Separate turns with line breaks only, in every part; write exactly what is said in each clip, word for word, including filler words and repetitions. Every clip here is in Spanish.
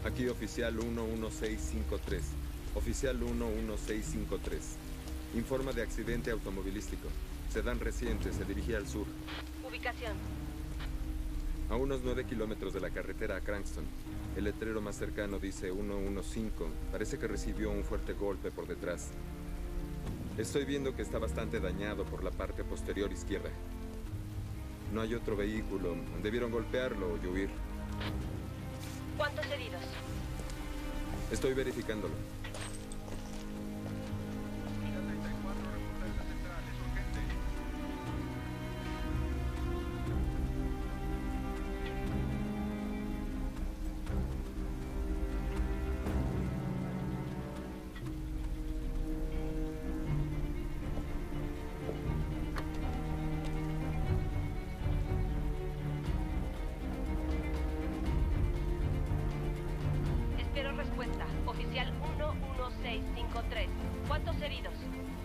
Aquí oficial uno uno seis cinco tres. Oficial uno uno seis cinco tres. Informa de accidente automovilístico. Sedán reciente, se dirigía al sur.
Ubicación.
A unos nueve kilómetros de la carretera a Cranston. El letrero más cercano dice uno uno cinco. Parece que recibió un fuerte golpe por detrás. Estoy viendo que está bastante dañado por la parte posterior izquierda. No hay otro vehículo. Debieron golpearlo y huir.
¿Cuántos heridos?
Estoy verificándolo.
Espero respuesta. Oficial uno uno seis cinco tres. ¿Cuántos heridos?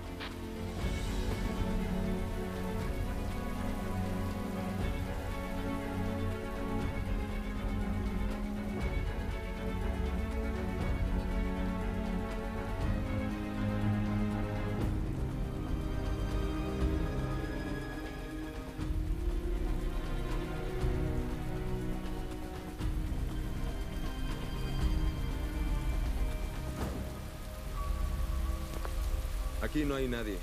Aquí no hay nadie.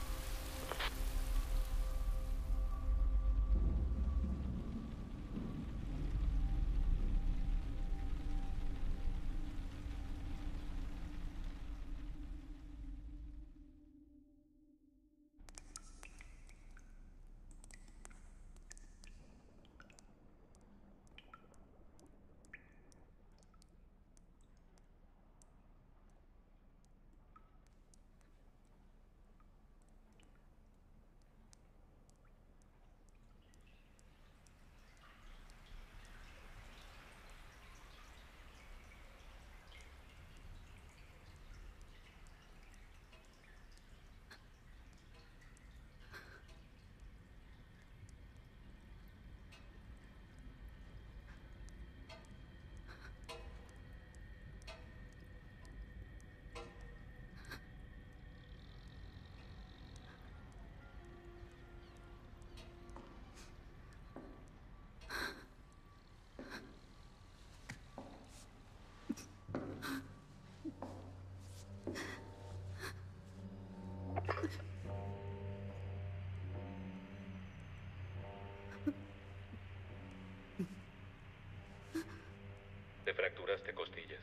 Te fracturaste costillas.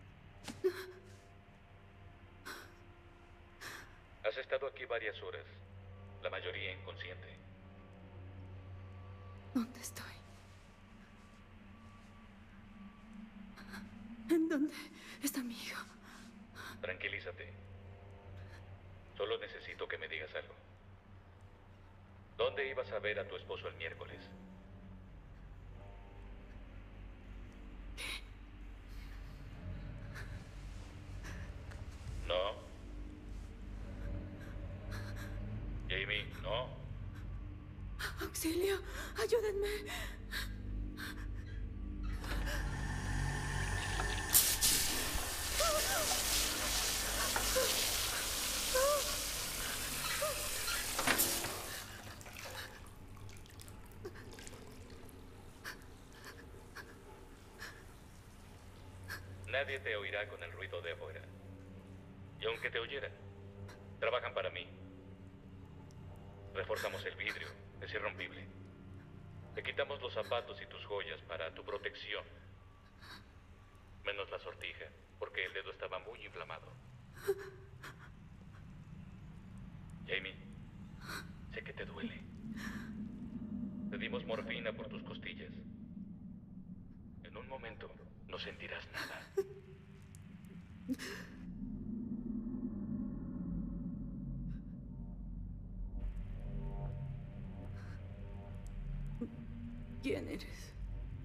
Has estado aquí varias horas, la mayoría inconsciente.
¿Dónde estoy? ¿En dónde está mi hijo?
Tranquilízate. Solo necesito que me digas algo. ¿Dónde ibas a ver a tu esposo el miércoles? No. Jamie, no.
¡Auxilio! ¡Ayúdenme!
Nadie te oirá con el ruido de afuera. Y aunque te oyeran, trabajan para mí. Reforzamos el vidrio, es irrompible. Te quitamos los zapatos y tus joyas para tu protección. Menos la sortija, porque el dedo estaba muy inflamado. Jamie, sé que te duele. Te dimos morfina por tus costillas. En un momento no sentirás nada.
¿Quién eres?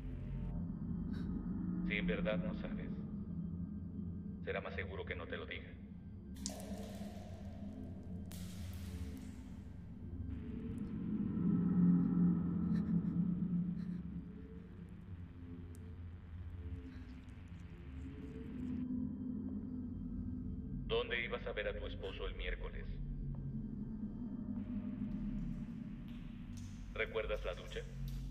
Si en verdad no sabes, será más seguro que no te lo diga. ¿Dónde ibas a ver a tu esposo el miércoles? ¿Recuerdas la ducha?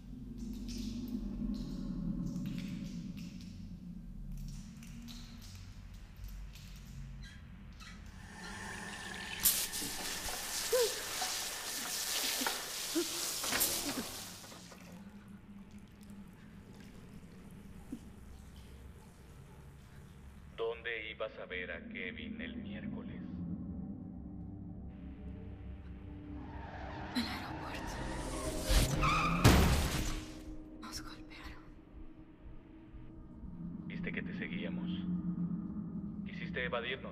¿Dónde ibas a ver a Kevin el miércoles?
El aeropuerto. Nos golpearon.
Viste que te seguíamos. Quisiste evadirnos.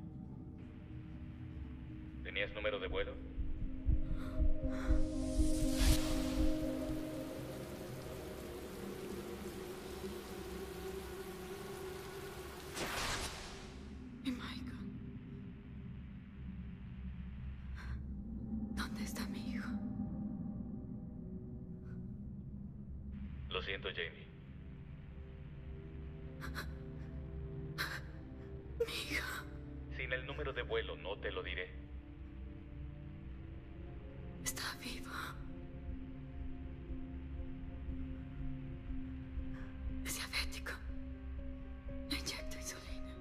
¿Tenías número de vuelo?
¿Y Michael? ¿Dónde está mi hijo?
Lo siento, Jamie.
Mi hijo.
Sin el número de vuelo no te lo diré.
Está vivo. Es diabético. Le inyecto insulina.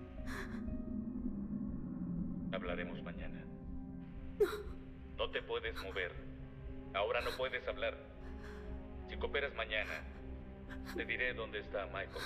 Hablaremos mañana. No te puedes mover. Ahora no puedes hablar. Si cooperas mañana, te diré dónde está Michael.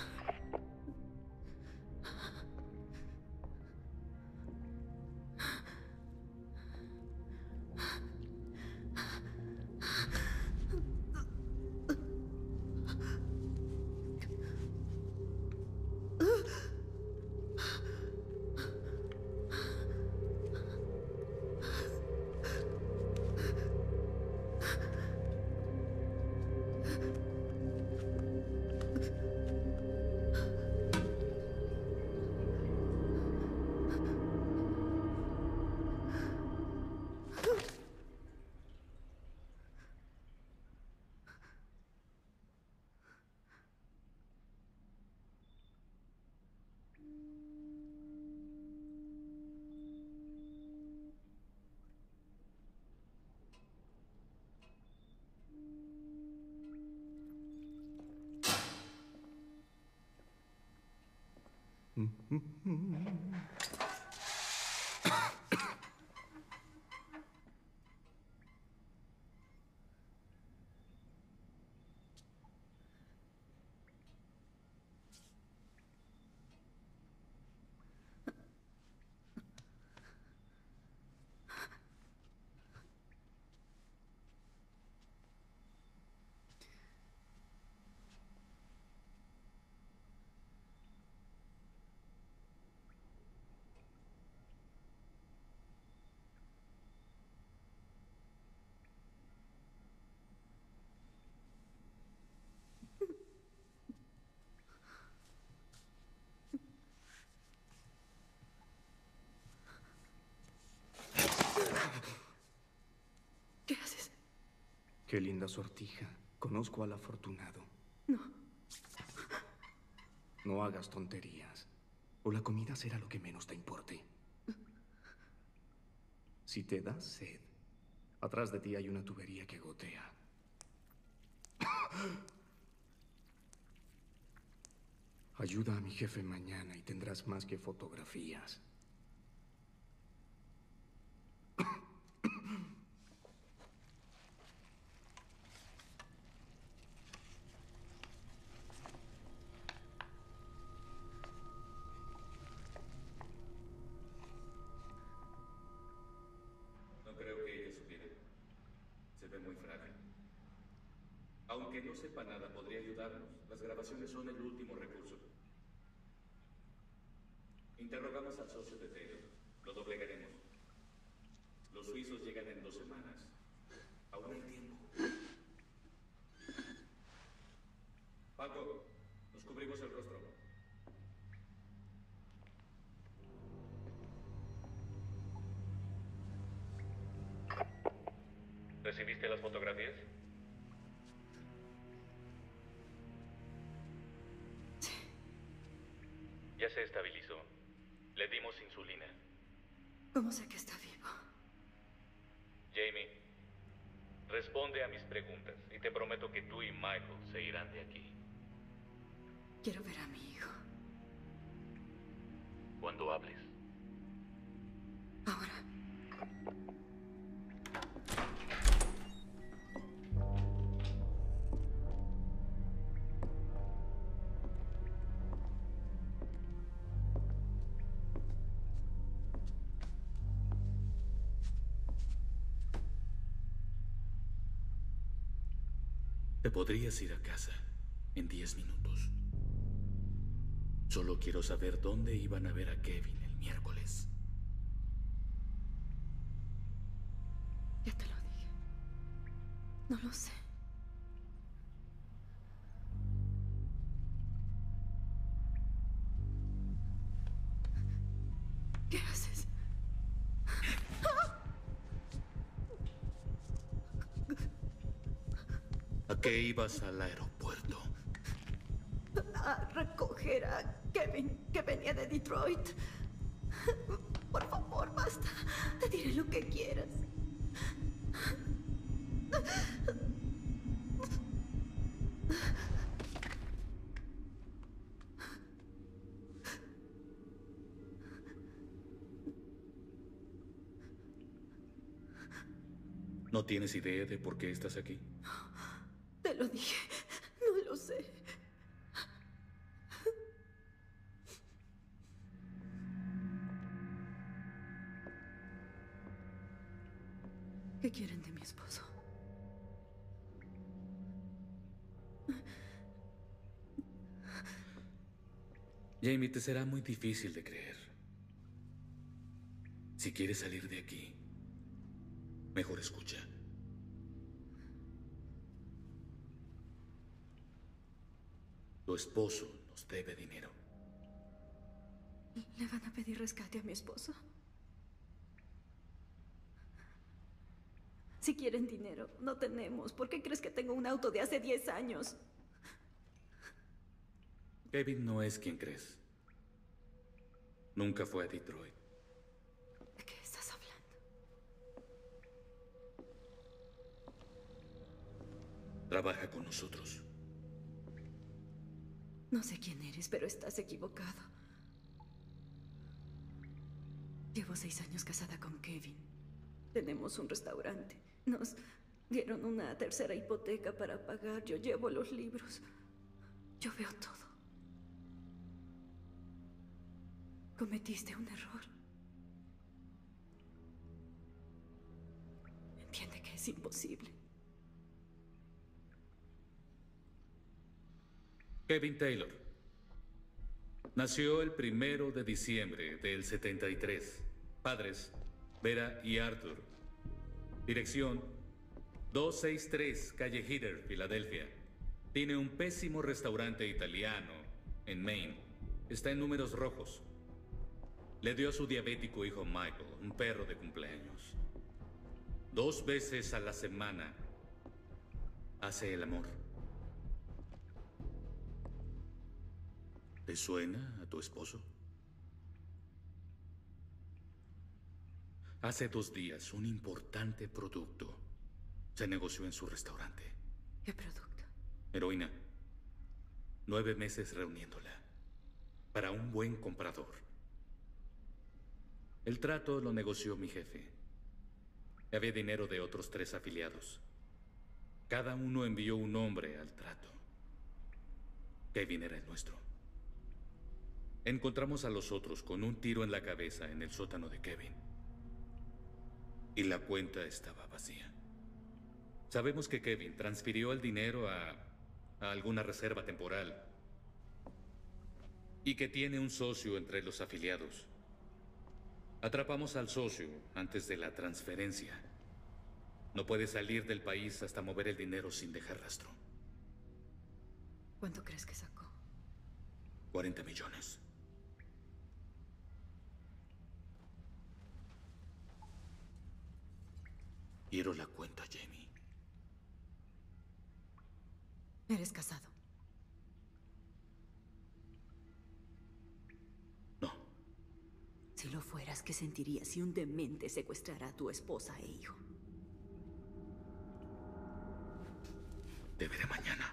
¿Qué haces?
Qué linda sortija. Conozco al afortunado.
No.
No hagas tonterías. O la comida será lo que menos te importe. Si te da sed, atrás de ti hay una tubería que gotea. Ayuda a mi jefe mañana y tendrás más que fotografías.
No creo que ella supiera. Se ve muy frágil. Aunque no sepa nada, podría ayudarnos. Las grabaciones son el último recurso. Interrogamos al socio de Taylor. Lo doblegaremos. Los suizos llegan en dos semanas. Aún hay tiempo. Paco, nos cubrimos el rostro. ¿Recibiste las fotografías?
Sí.
Ya se estabilizó. Le dimos insulina.
¿Cómo sé que está vivo?
Jamie, responde a mis preguntas y te prometo que tú y Michael se irán de aquí.
Quiero ver a mi hijo.
Cuando hables.
Ahora.
Te podrías ir a casa en diez minutos. Solo quiero saber dónde iban a ver a Kevin el miércoles.
Ya te lo dije. No lo sé. ¿Qué haces?
¿A qué ibas al aeropuerto?
A recoger a Kevin, que venía de Detroit. Por favor, basta. Te diré lo que quieras.
¿No tienes idea de por qué estás aquí?
Te lo dije. No lo sé. ¿Qué quieren de mi esposo?
Jamie, te será muy difícil de creer. Si quieres salir de aquí, mejor escucha. Tu esposo nos debe dinero.
¿Le van a pedir rescate a mi esposo? Si quieren dinero, no tenemos. ¿Por qué crees que tengo un auto de hace diez años?
Kevin no es quien crees. Nunca fue a Detroit.
¿De qué estás hablando?
Trabaja con nosotros.
No sé quién eres, pero estás equivocado. Llevo seis años casada con Kevin. Tenemos un restaurante. Nos dieron una tercera hipoteca para pagar. Yo llevo los libros. Yo veo todo. Cometiste un error. Entiende que es imposible.
Kevin Taylor. Nació el primero de diciembre del setenta y tres. Padres, Vera y Arthur. Dirección, doscientos sesenta y tres, calle Heater, Filadelfia. Tiene un pésimo restaurante italiano en Maine. Está en números rojos. Le dio a su diabético hijo Michael un perro de cumpleaños. Dos veces a la semana hace el amor. ¿Te suena a tu esposo? Hace dos días, un importante producto se negoció en su restaurante.
¿Qué producto?
Heroína. Nueve meses reuniéndola. Para un buen comprador. El trato lo negoció mi jefe. Había dinero de otros tres afiliados. Cada uno envió un hombre al trato. Kevin era el nuestro. Encontramos a los otros con un tiro en la cabeza en el sótano de Kevin. Y la cuenta estaba vacía. Sabemos que Kevin transfirió el dinero a, a alguna reserva temporal. Y que tiene un socio entre los afiliados. Atrapamos al socio antes de la transferencia. No puede salir del país hasta mover el dinero sin dejar rastro.
¿Cuánto crees que sacó?
cuarenta millones. Quiero la cuenta, Jamie.
¿Eres casado?
No.
Si lo fueras, ¿qué sentirías si un demente secuestrara a tu esposa e hijo?
Te veré mañana.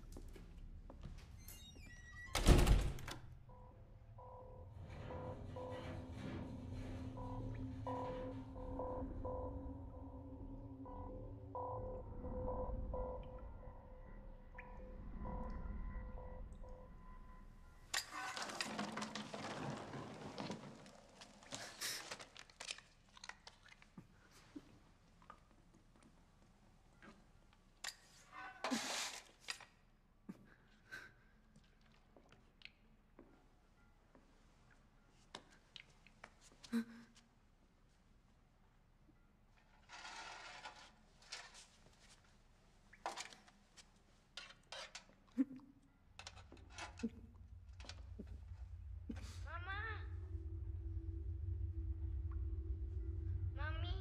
Mamá. Mami.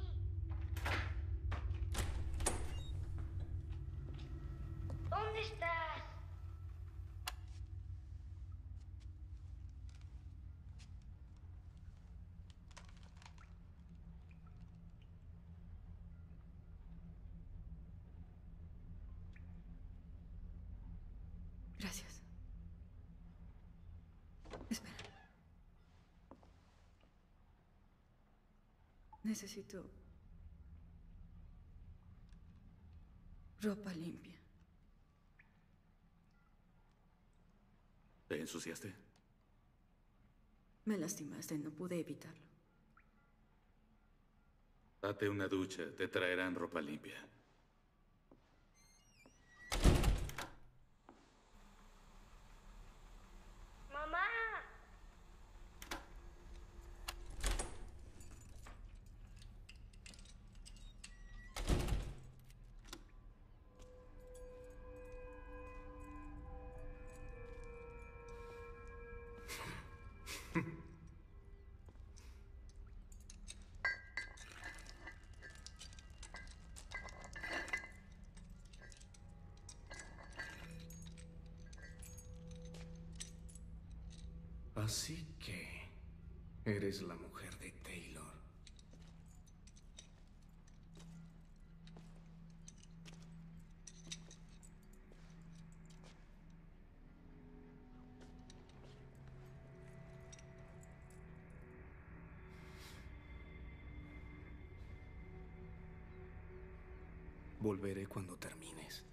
¿Dónde estás?
Gracias. Espera. Necesito ropa limpia.
¿Te ensuciaste?
Me lastimaste, no pude evitarlo.
Date una ducha, te traerán ropa limpia.
Mamá.
Así que eres la mujer de Taylor. Volveré cuando termines.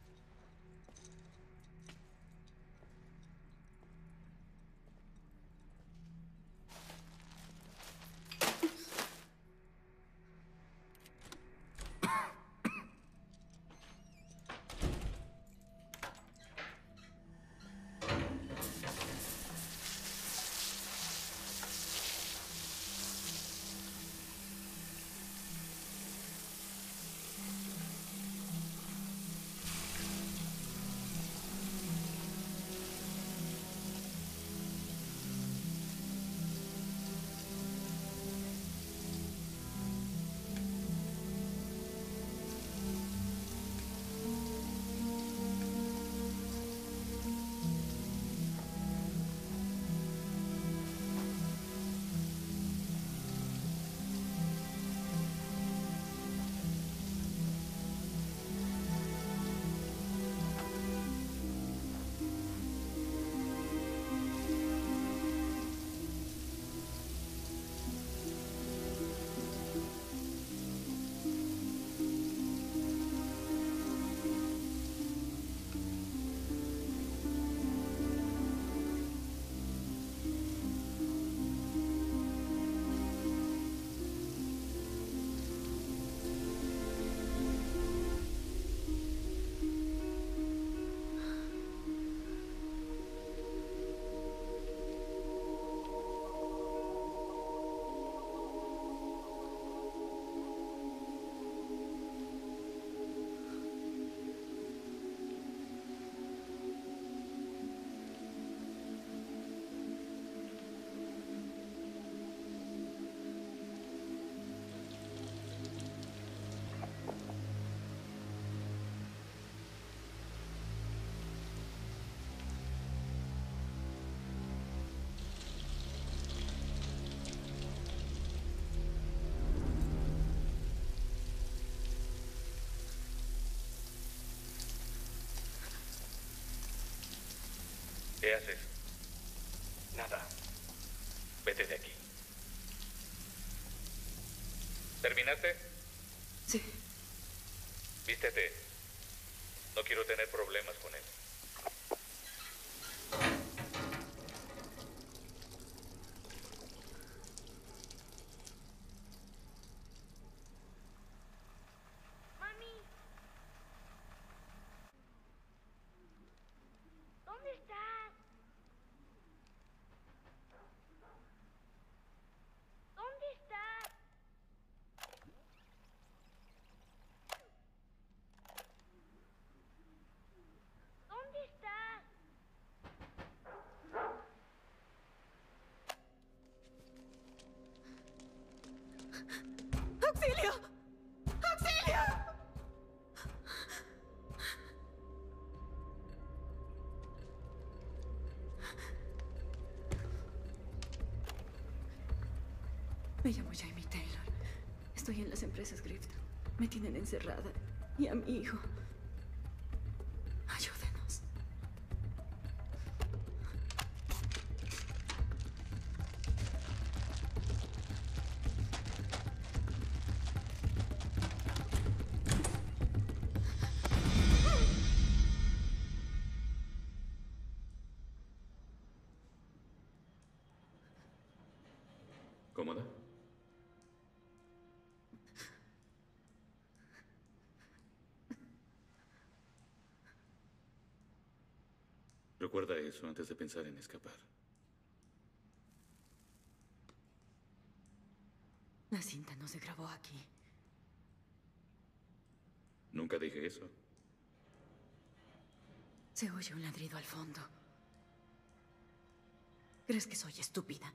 ¿Qué haces?
Nada.
Vete de aquí. ¿Terminaste?
Sí.
Vístete. No quiero tener problemas con él.
Mami. ¿Dónde estás? ¿Dónde estás? ¿Dónde estás?
¡Auxilio! ¡Auxilio! Me llamo Jamie Taylor. Estoy en las empresas Griffith. Me tienen encerrada. Y a mi hijo. Ayúdenos.
¿Cómoda? Recuerda eso antes de pensar en escapar.
La cinta no se grabó aquí.
Nunca dije eso.
Se oye un ladrido al fondo. ¿Crees que soy estúpida?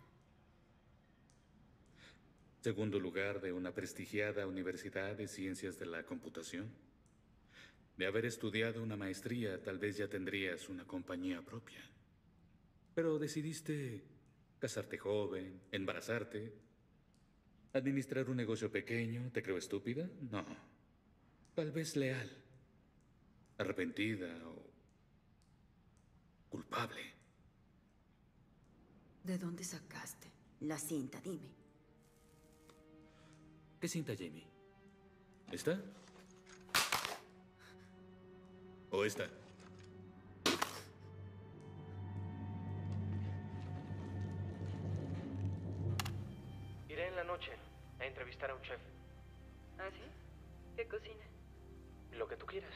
Segundo lugar de una prestigiada Universidad de Ciencias de la Computación. De haber estudiado una maestría, tal vez ya tendrías una compañía propia. Pero decidiste casarte joven, embarazarte, administrar un negocio pequeño. ¿Te creo estúpida? No. Tal vez leal, arrepentida o culpable.
¿De dónde sacaste la cinta? Dime.
¿Qué cinta, Jamie? ¿Esta? ¿O esta?
Iré en la noche a entrevistar a un chef.
¿Ah, sí? ¿Qué cocina?
Lo que tú quieras.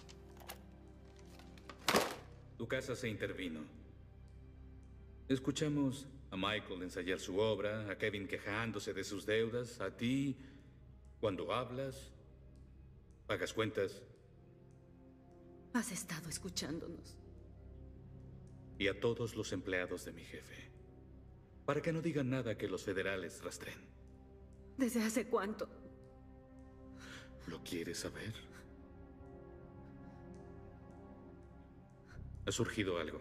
Tu casa se intervino. Escuchamos a Michael ensayar su obra, a Kevin quejándose de sus deudas, a ti, cuando hablas, pagas cuentas,
Has estado escuchándonos.
y a todos los empleados de mi jefe, para que no digan nada que los federales rastreen.
¿Desde hace cuánto?
¿Lo quieres saber? Ha surgido algo.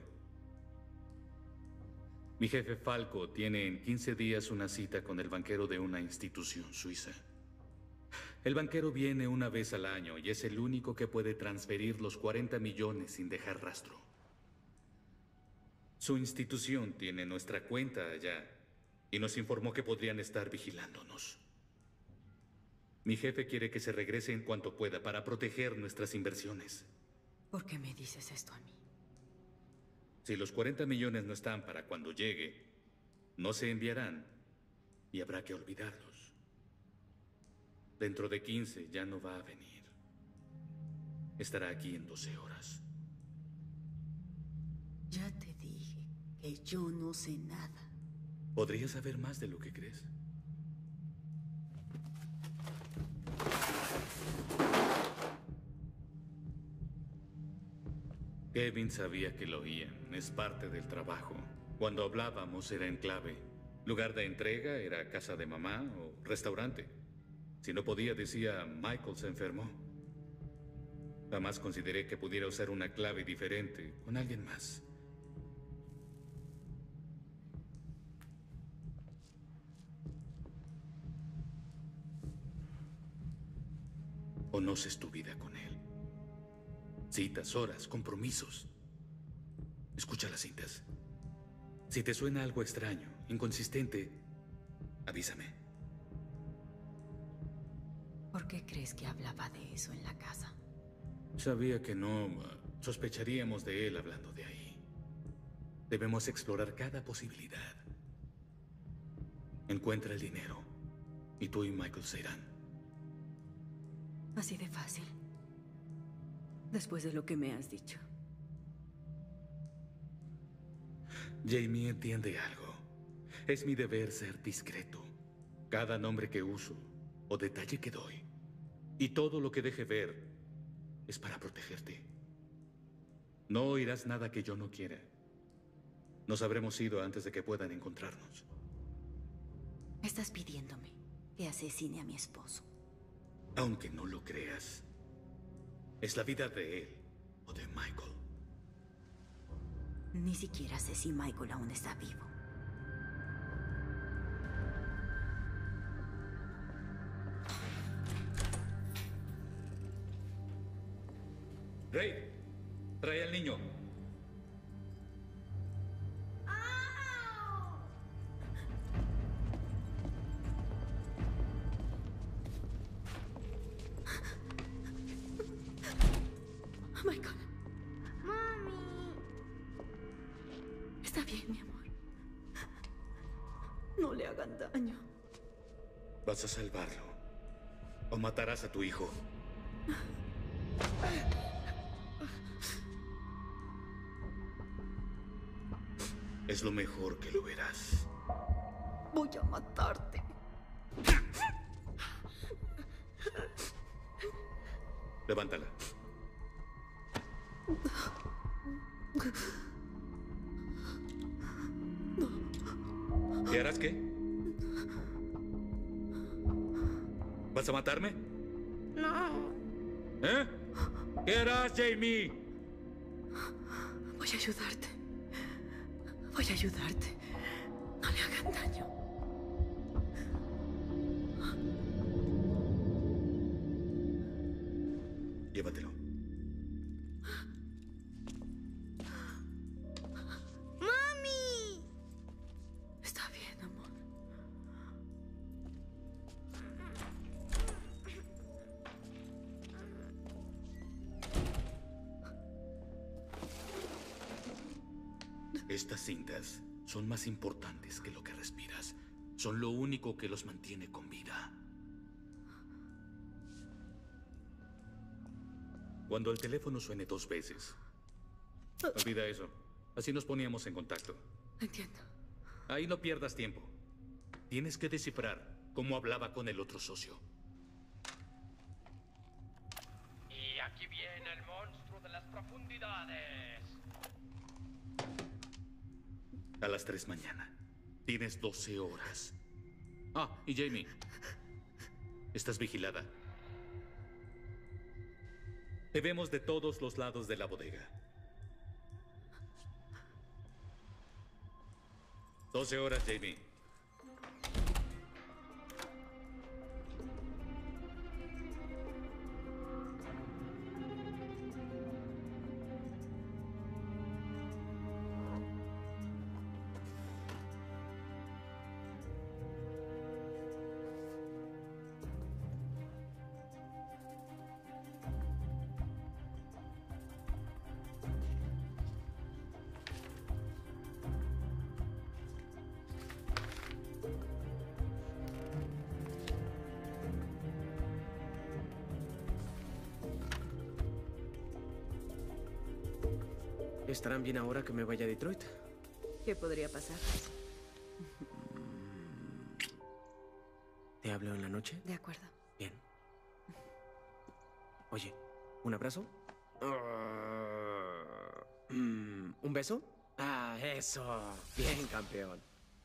Mi jefe Falco tiene en quince días una cita con el banquero de una institución suiza. El banquero viene una vez al año y es el único que puede transferir los cuarenta millones sin dejar rastro. Su institución tiene nuestra cuenta allá y nos informó que podrían estar vigilándonos. Mi jefe quiere que se regrese en cuanto pueda para proteger nuestras inversiones.
¿Por qué me dices esto a mí?
Si los cuarenta millones no están para cuando llegue, no se enviarán y habrá que olvidarlos. Dentro de quince ya no va a venir. Estará aquí en doce horas.
Ya te dije que yo no sé nada.
¿Podría saber más de lo que crees? Kevin sabía que lo oían. Es parte del trabajo. Cuando hablábamos era en clave. Lugar de entrega era casa de mamá o restaurante. Si no podía, decía, Michael se enfermó. Jamás consideré que pudiera usar una clave diferente con alguien más. Conoces tu vida con él. Citas, horas, compromisos. Escucha las cintas. Si te suena algo extraño, inconsistente, avísame.
¿Por qué crees que hablaba de eso en la casa?
Sabía que no uh, sospecharíamos de él hablando de ahí. Debemos explorar cada posibilidad. Encuentra el dinero y tú y Michael se irán.
Así de fácil. Después de lo que me has dicho.
Jamie entiende algo. Es mi deber ser discreto. Cada nombre que uso o detalle que doy y todo lo que deje ver es para protegerte. No oirás nada que yo no quiera. Nos habremos ido antes de que puedan encontrarnos.
Estás pidiéndome que asesine a mi esposo.
Aunque no lo creas, es la vida de él o de Michael.
Ni siquiera sé si Michael aún está vivo.
Ray, trae al niño.
Michael.
Mami.
Está bien, mi amor. No le hagan daño.
Vas a salvarlo o matarás a tu hijo. Es lo mejor que lo verás.
Voy a matarte.
Levántala. ¿Y harás qué? ¿Vas a matarme?
No.
¿Eh? ¿Qué harás, Jamie?
Voy a ayudarte. Voy a ayudarte. No le hagan daño.
Llévatelo.
Mami.
Está bien, amor.
Estas cintas son más importantes que lo que respiras. Son lo único que los mantiene con vida. Cuando el teléfono suene dos veces, olvida eso. Así nos poníamos en contacto.
Entiendo.
Ahí no pierdas tiempo. Tienes que descifrar cómo hablaba con el otro socio.
Y aquí viene el monstruo de las profundidades.
A las tres mañana. Tienes doce horas. Ah, y Jamie. Estás vigilada. Te vemos de todos los lados de la bodega. doce horas, Jamie.
¿Estarán bien ahora que me vaya a Detroit?
¿Qué podría pasar?
¿Te hablo en la noche?
De acuerdo.
Bien. Oye, ¿un abrazo? Mm, ¿Un beso? Ah, eso. Bien, campeón.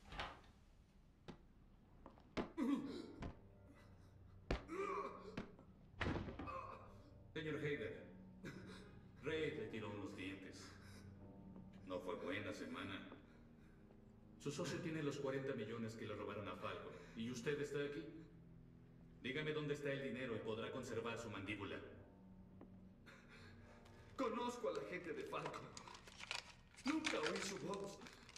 Señor Hayder, Ray le tiró unos dientes. No fue buena semana. Su socio tiene los cuarenta millones que le robaron a Falcon. ¿Y usted está aquí? Dígame dónde está el dinero y podrá conservar su mandíbula.
Conozco a la gente de Falcon.
Nunca oí su voz.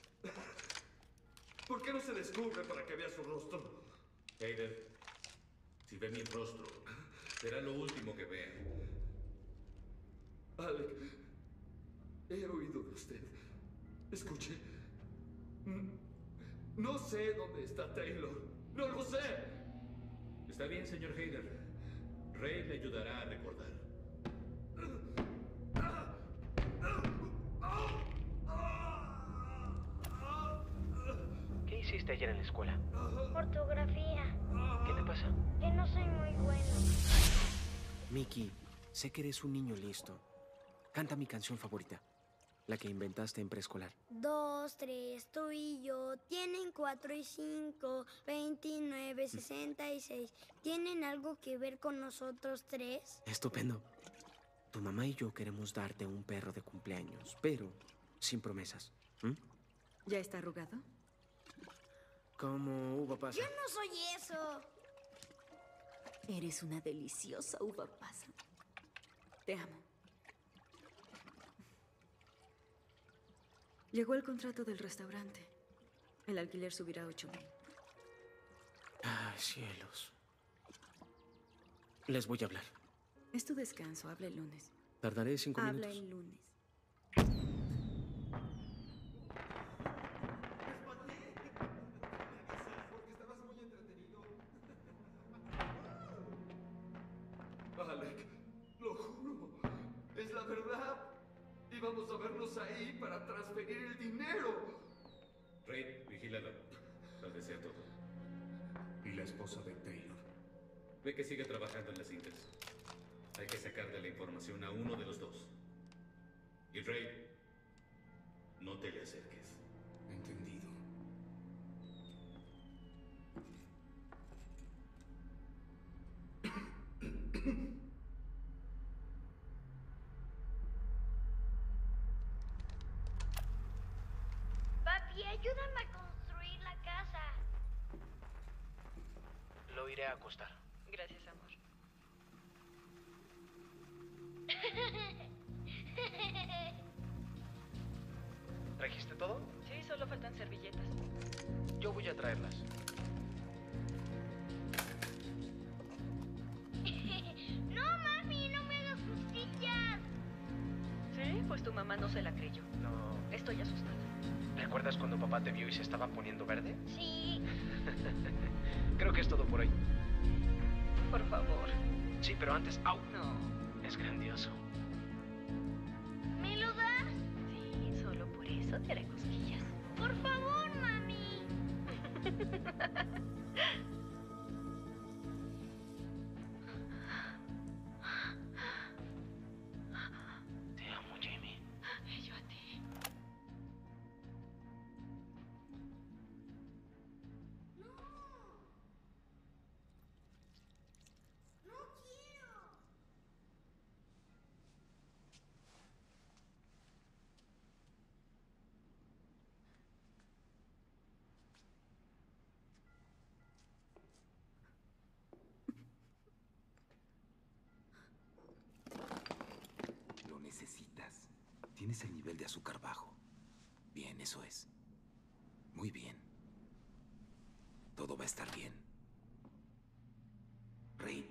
¿Por qué no se descubre para que vea su rostro?
Hayden, si ve mi rostro, será lo último que vea.
Alec, he oído de usted. Escuche. No sé dónde está Taylor. ¡No lo sé!
Está bien, señor Hayden. Ray le ayudará a recordar.
¿Qué hiciste ayer en la escuela?
Ortografía.
¿Qué te pasa?
Que no soy muy bueno.
Mickey, sé que eres un niño listo. Canta mi canción favorita, la que inventaste en preescolar.
Dos, tres, tú y yo tienen cuatro y cinco, veintinueve, sesenta y seis. ¿Tienen algo que ver con nosotros tres?
Estupendo. Tu mamá y yo queremos darte un perro de cumpleaños, pero sin promesas. ¿Mm?
¿Ya está arrugado?
Como uva pasa.
Yo no soy eso.
Eres una deliciosa uva pasa. Te amo. Llegó el contrato del restaurante. El alquiler subirá a ocho mil.
Ay, cielos. Les voy a hablar.
Es tu descanso. Habla el lunes.
Tardaré cinco
Habla
minutos.
el lunes.
Alec, lo juro. Es la verdad. Íbamos a vernos ahí para transferir el dinero.
Ray, vigílalo. Tal vez sea todo.
Y la esposa de Taylor.
Ve que sigue trabajando en las cintas. Hay que sacarle la información a uno de los dos. Y Ray, no te le acerques.
Entendido.
Papi, ayúdame a construir la casa.
Lo iré a acostar.
Gracias, amor.
¿Trajiste todo?
Sí, solo faltan servilletas.
Yo voy a traerlas.
No, mami, no me hagas costillas.
Sí, pues tu mamá no se la creyó.
No.
Estoy asustada.
¿Recuerdas cuando papá te vio y se estaba poniendo verde?
Sí.
Creo que es todo por hoy.
Por favor.
Sí, pero antes... ¡Au!
No.
Es grandioso.
¿Me lo das?
Sí, solo por eso te haré cosquillas.
Por favor, mami.
Te amo, Jamie.
Y yo a ti.
No quiero.
Lo necesitas. Tienes el nivel de azúcar bajo. Bien, eso es. Muy bien. Todo va a estar bien. Reid.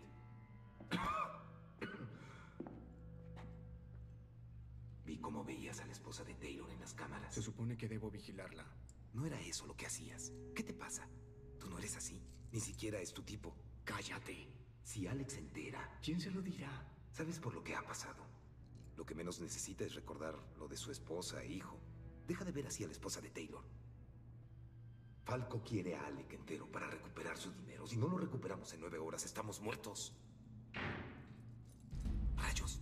Vi cómo veías a la esposa de Taylor en las cámaras.
Se supone que debo vigilarla.
No era eso lo que hacías. ¿Qué te pasa? Tú no eres así. Ni siquiera es tu tipo.
Cállate.
Si Alex se entera...
¿Quién se lo dirá?
¿Sabes por lo que ha pasado? Lo que menos necesita es recordar lo de su esposa e hijo. Deja de ver así a la esposa de Taylor. Falco quiere a Alec entero para recuperar su dinero. Si no lo recuperamos en nueve horas, estamos muertos. Rayos.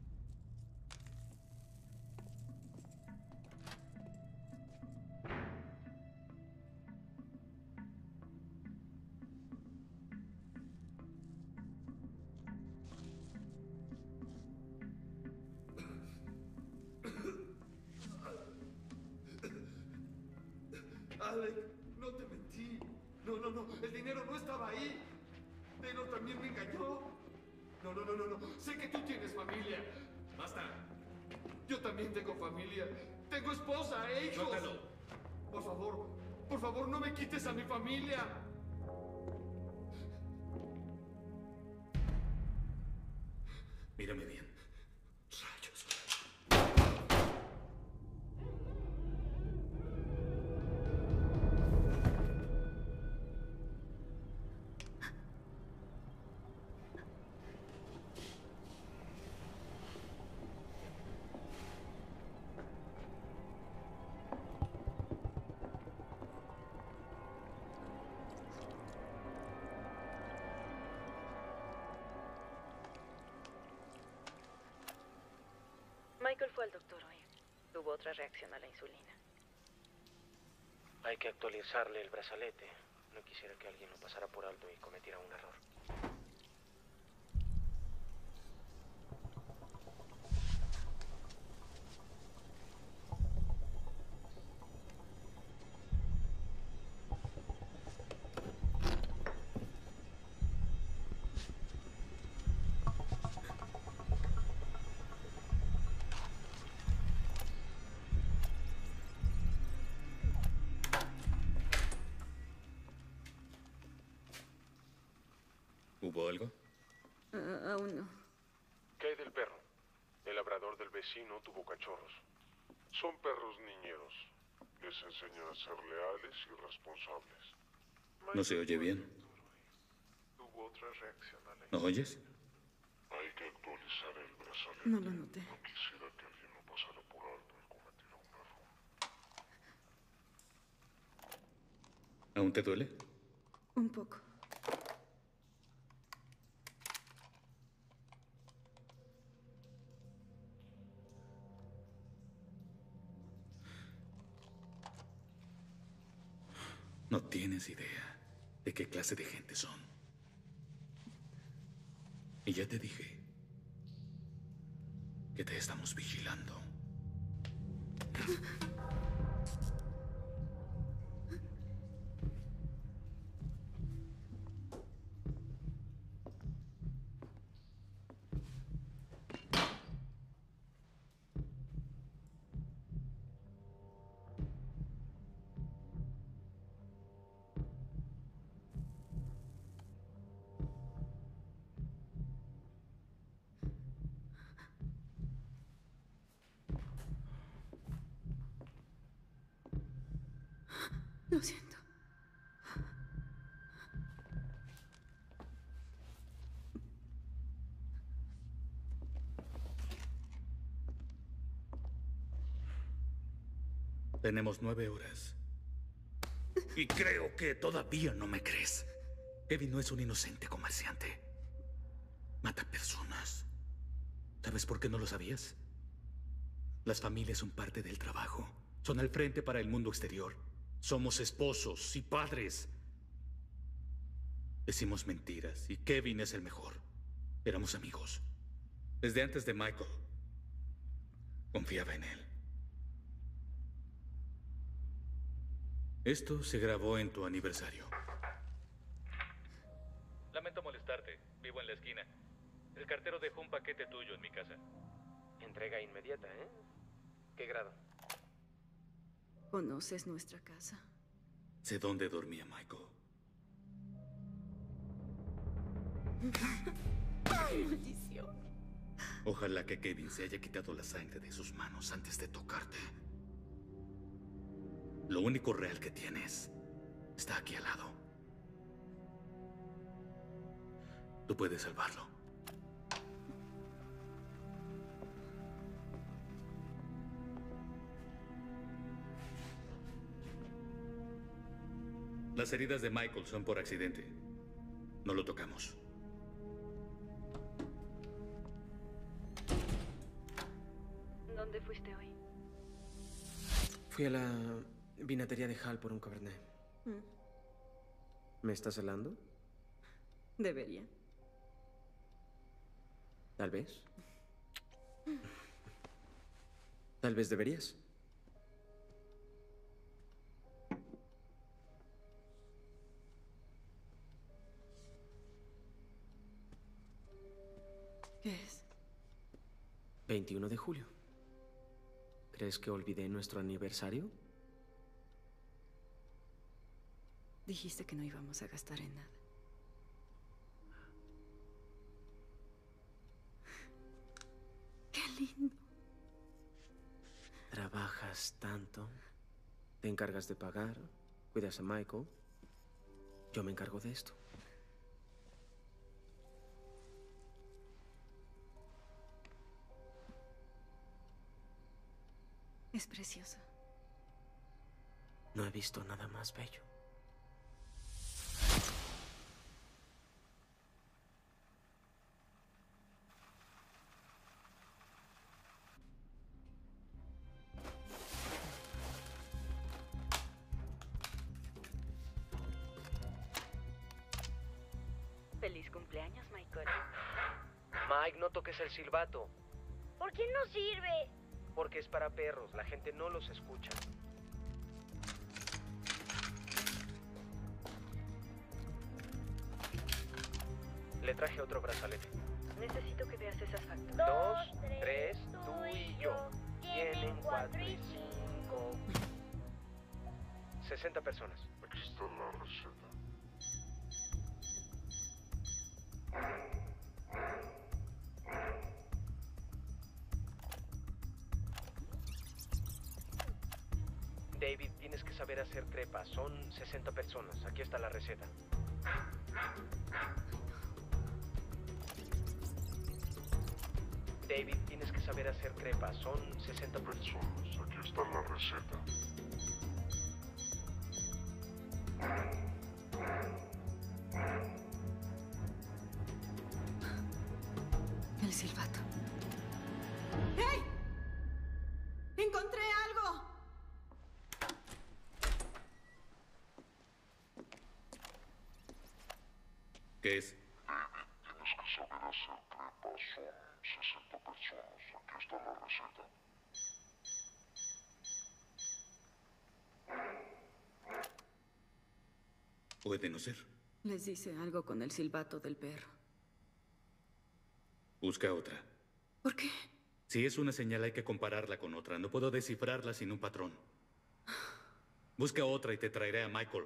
Alec, no te mentí. No, no, no. El dinero no estaba ahí. Taylor también me engañó. No, no, no, no, no. Sé que tú tienes familia.
¡Basta!
Yo también tengo familia. Tengo esposa e hijos.
Suéltalo.
Por favor, por favor, no me quites a mi familia.
Mírame bien.
Rayos.
Michael fue al doctor hoy. Tuvo otra reacción a la insulina.
Hay que actualizarle el brazalete. No quisiera que alguien lo pasara por alto y cometiera un error.
¿Hubo algo?
Uh, aún no.
¿Qué hay del perro? El labrador del vecino tuvo cachorros.
Son perros niñeros. Les enseñan a ser leales y responsables.
¿No se oye bien?
Tuvo otra reacción a la...
¿No oyes?
Hay que actualizar el brazalete.
No lo noté.
No quisiera que alguien lo pasara por alto y cometiera un error.
¿Aún te duele?
Un poco.
No tienes idea de qué clase de gente son. Y ya te dije que te estamos vigilando.
Lo siento.
Tenemos nueve horas. Y creo que todavía no me crees. Kevin no es un inocente comerciante. Mata personas. ¿Sabes por qué no lo sabías? Las familias son parte del trabajo. Son el frente para el mundo exterior. Somos esposos y padres. Decimos mentiras y Kevin es el mejor. Éramos amigos. Desde antes de Michael. Confiaba en él. Esto se grabó en tu aniversario. Lamento molestarte. Vivo en la esquina. El cartero dejó un paquete tuyo en mi casa.
Entrega inmediata, ¿eh? ¿Qué grado?
¿Conoces nuestra casa?
Sé dónde dormía Michael.
Maldición.
Ojalá que Kevin se haya quitado la sangre de sus manos antes de tocarte. Lo único real que tienes está aquí al lado. Tú puedes salvarlo. Las heridas de Michael son por accidente. No lo tocamos.
¿Dónde fuiste hoy?
Fui a la vinatería de Hal por un Cabernet.
Mm,
¿Me estás celando?
debería.
Tal vez. Tal vez deberías.
¿Qué es?
veintiuno de julio. ¿Crees que olvidé nuestro aniversario?
Dijiste que no íbamos a gastar en nada. ¡Qué lindo!
Trabajas tanto. Te encargas de pagar, cuidas a Michael. Yo me encargo de esto.
Es precioso.
No he visto nada más bello.
Feliz cumpleaños, Michael.
Mike, no toques el silbato.
¿Por qué no sirve?
Porque es para perros. La gente no los escucha. Le traje otro brazalete.
Necesito que veas esas facturas.
Dos, tres, tú y yo. Tienen cuatro y cinco. Sesenta personas.
Aquí está la receta.
David, tienes que saber hacer crepas. Son sesenta personas. Aquí está la receta. David, tienes que saber hacer crepas. Son sesenta personas.
Aquí está la receta.
El silbato. ¡Hey! ¡Encontré algo!
¿Qué es?
David, tienes que saber hacer crepas. Son sesenta personas. Aquí está la receta.
Puede no ser.
Les dice algo con el silbato del perro.
Busca otra.
¿Por qué?
Si es una señal hay que compararla con otra. No puedo descifrarla sin un patrón. Busca otra y te traeré a Michael.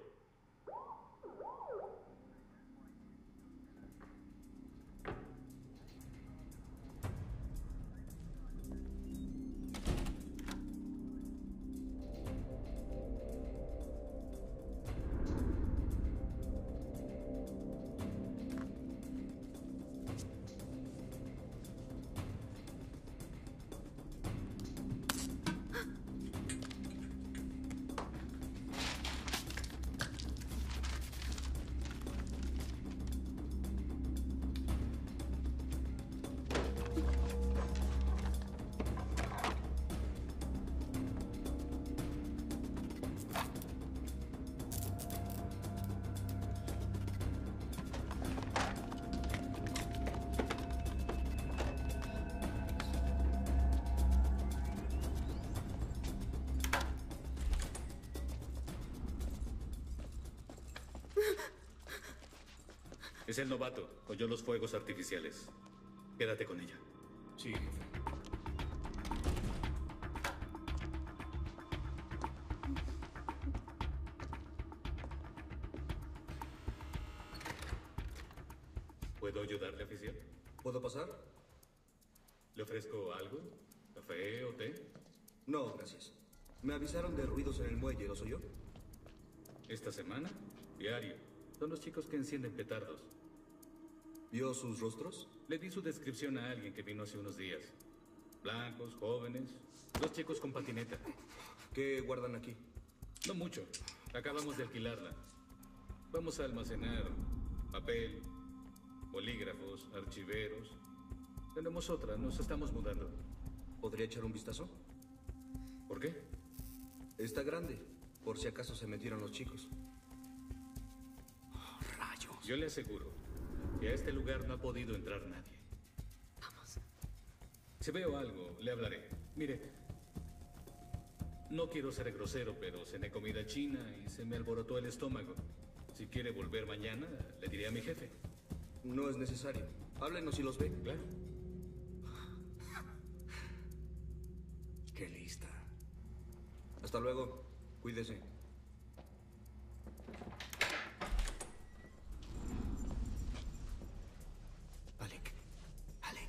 Es el novato. Oyó los fuegos artificiales. Quédate con ella.
Sí, jefe.
¿Puedo ayudarle, oficial?
¿Puedo pasar?
¿Le ofrezco algo? ¿Café o té?
No, gracias. Me avisaron de ruidos en el muelle, ¿los oyó?
¿Esta semana? Diario. Son los chicos que encienden petardos.
¿Vio sus rostros?
Le di su descripción a alguien que vino hace unos días. Blancos, jóvenes, dos chicos con patineta.
¿Qué guardan aquí?
No mucho. Acabamos de alquilarla. Vamos a almacenar papel, bolígrafos, archiveros. Tenemos otra, nos estamos mudando.
¿Podría echar un vistazo?
¿Por qué?
Está grande, por si acaso se metieron los chicos.
Oh, rayos. Yo le aseguro que a este lugar no ha podido entrar nadie.
Vamos.
Si veo algo, le hablaré. Mire, no quiero ser grosero, pero cené comida china y se me alborotó el estómago. Si quiere volver mañana, le diré a mi jefe.
No es necesario. Háblenos si los ve.
Claro.
Qué lista.
Hasta luego. Cuídese.
Alec. Alec.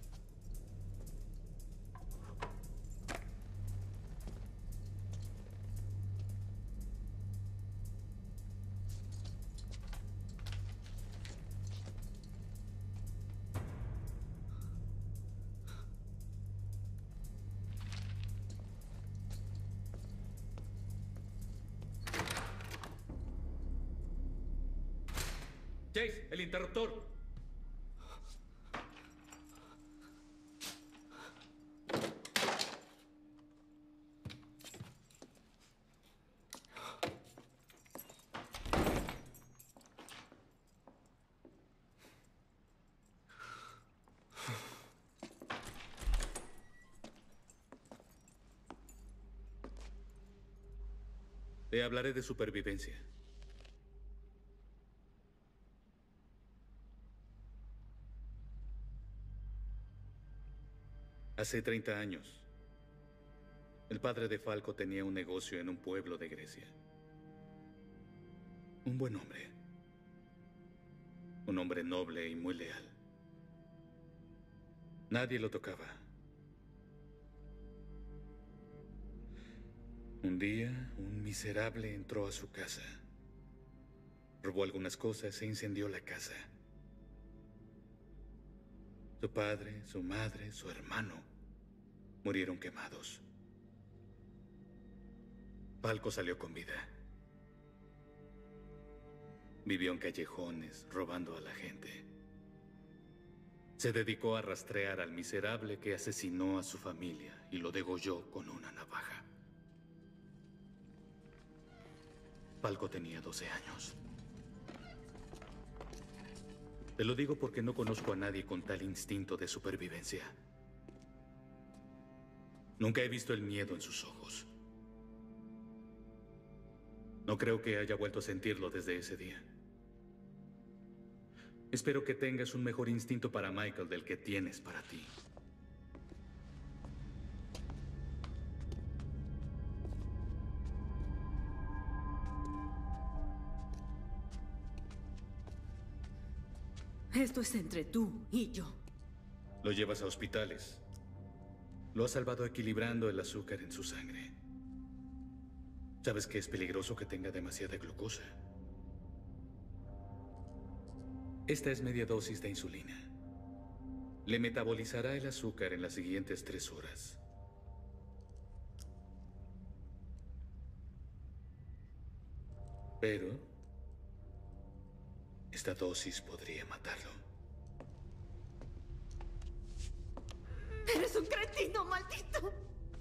Chase, el interruptor. Te hablaré de supervivencia. Hace treinta años, el padre de Falco tenía un negocio en un pueblo de Grecia. Un buen hombre. Un hombre noble y muy leal. Nadie lo tocaba. Un día, un miserable entró a su casa. Robó algunas cosas e incendió la casa. Su padre, su madre, su hermano murieron quemados. Falco salió con vida. Vivió en callejones, robando a la gente. Se dedicó a rastrear al miserable que asesinó a su familia y lo degolló con una navaja. Falco tenía doce años. Te lo digo porque no conozco a nadie con tal instinto de supervivencia. Nunca he visto el miedo en sus ojos. No creo que haya vuelto a sentirlo desde ese día. Espero que tengas un mejor instinto para Michael del que tienes para ti.
Esto es entre tú y yo.
Lo llevas a hospitales. Lo has salvado equilibrando el azúcar en su sangre. Sabes que es peligroso que tenga demasiada glucosa. Esta es media dosis de insulina. Le metabolizará el azúcar en las siguientes tres horas. Pero esta dosis podría matarlo.
¡Eres un cretino, maldito!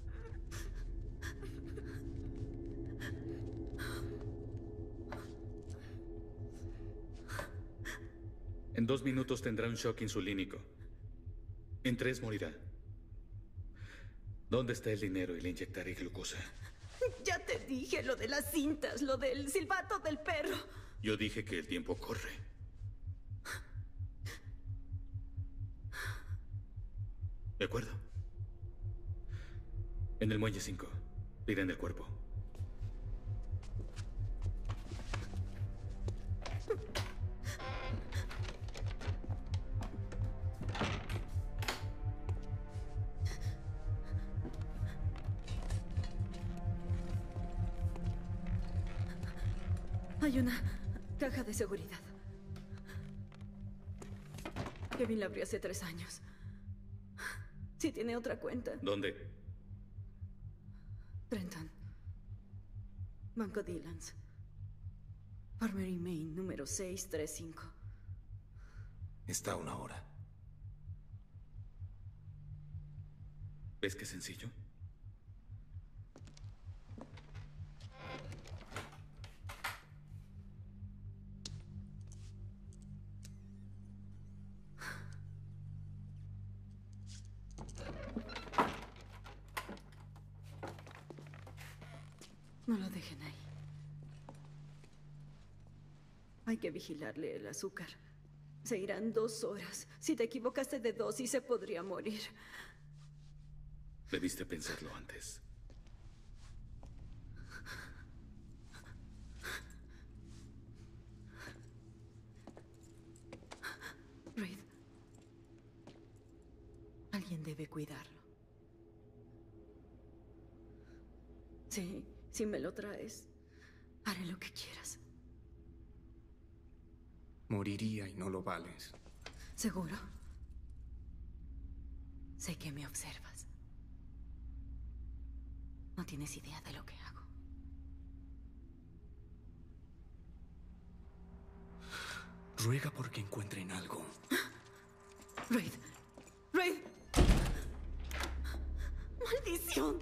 En dos minutos tendrá un shock insulínico. En tres morirá. ¿Dónde está el dinero y le inyectaré glucosa?
Ya te dije lo de las cintas, lo del silbato del perro.
Yo dije que el tiempo corre. De acuerdo. En el muelle cinco. Tiren el cuerpo.
Hay una caja de seguridad. Kevin la abrió hace tres años. Sí, tiene otra cuenta.
¿Dónde?
Trenton. Banco Dillons. Armory, Maine, número seis tres cinco.
Está a una hora.
¿Ves qué sencillo?
No lo dejen ahí. Hay que vigilarle el azúcar. Se irán dos horas. Si te equivocaste de dosis, se podría morir.
Debiste pensarlo antes.
Alguien debe cuidarlo. Sí, si me lo traes, haré lo que quieras.
Moriría y no lo vales.
¿Seguro? Sé que me observas. No tienes idea de lo que hago.
Ruega porque encuentren algo.
Reid. Reid. ¡Maldición!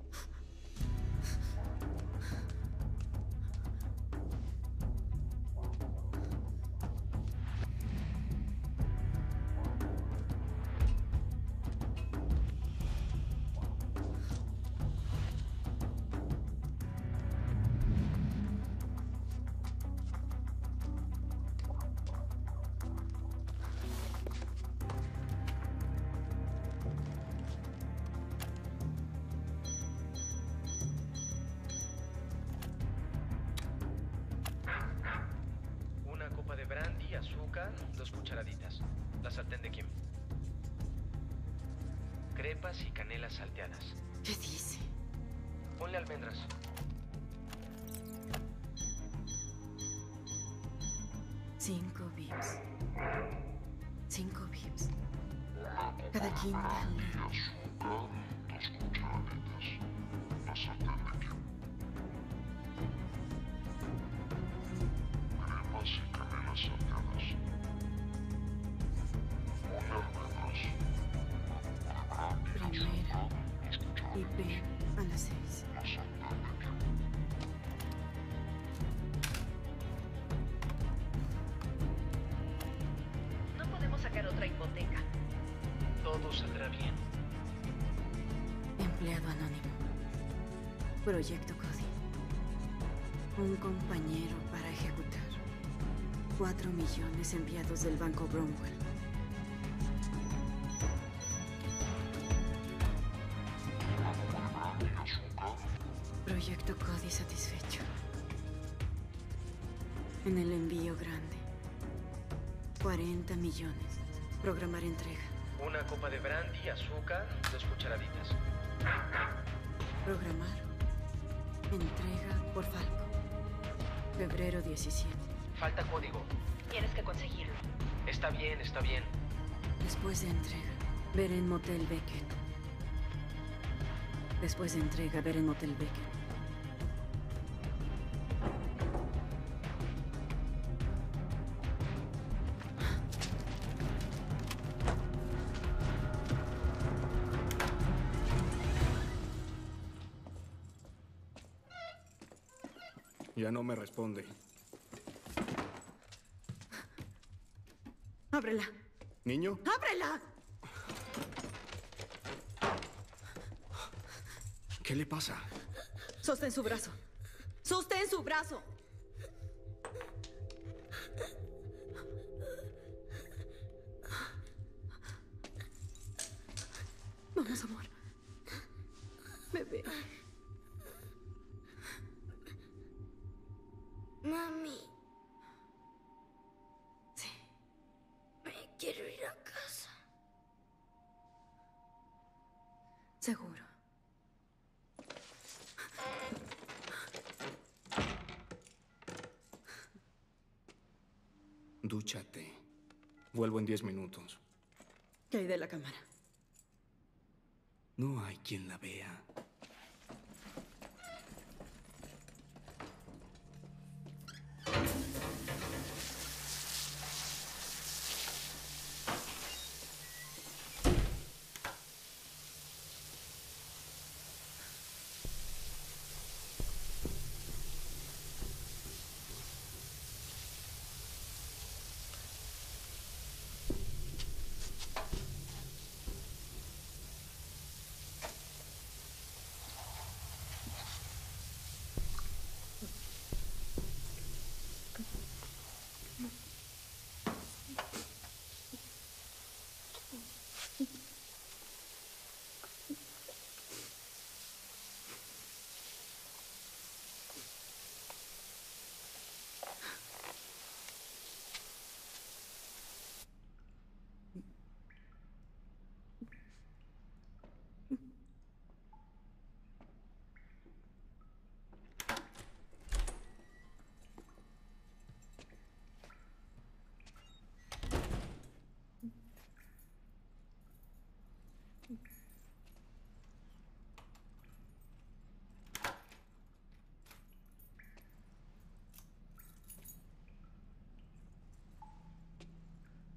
Dos cucharaditas. La sartén de Kim. Crepas y canelas salteadas.
¿Qué dice?
Ponle almendras.
Cinco vips. Cinco vips. Cada quinta.
Dos cucharaditas. La sartén de Kim. Crepas y canelas salteadas.
Primera y B a las seis.
No podemos sacar otra hipoteca.
Todo saldrá bien.
Empleado anónimo. Proyecto Cody. Un compañero para ejecutar. Cuatro millones enviados del Banco Bromwell. Proyecto Cody satisfecho. En el envío grande. cuarenta millones. Programar entrega.
Una copa de brandy, azúcar, dos cucharaditas.
Programar. Entrega por Falco. Febrero diecisiete.
Falta código.
Tienes que conseguirlo.
Está bien, está bien.
Después de entrega, ver en Motel Beckett. Después de entrega, ver en Motel Beckett.
Ya no me responde.
Ábrela.
¿Niño?
¡Ábrela!
¿Qué le pasa?
Sostén su brazo. Sostén su brazo. Vamos, amor. Bebé.
Mami.
Sí.
Me quiero ir a casa.
Seguro.
Dúchate. Vuelvo en diez minutos.
¿Qué hay de la cámara?
No hay quien la vea.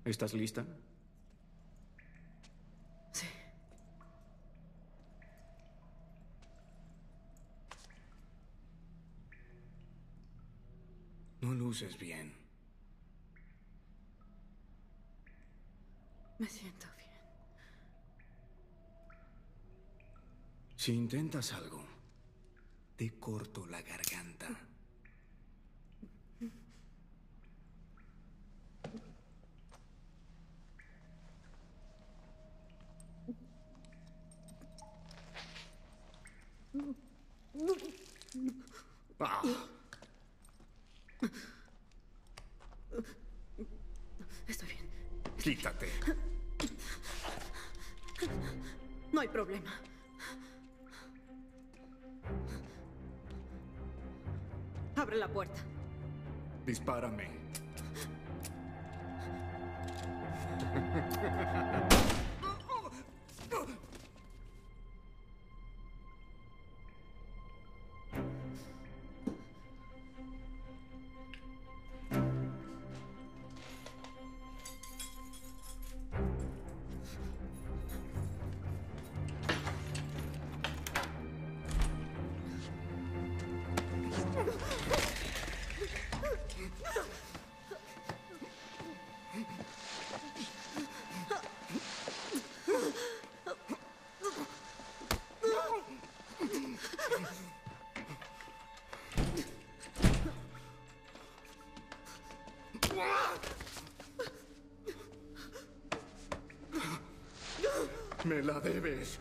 ¿Estás lista?
Sí.
No luces bien.
Me siento bien.
Si intentas algo, te corto la garganta. Ah.
Estoy bien.
Quítate.
No hay problema. Abre la puerta.
Dispárame. Me la debes.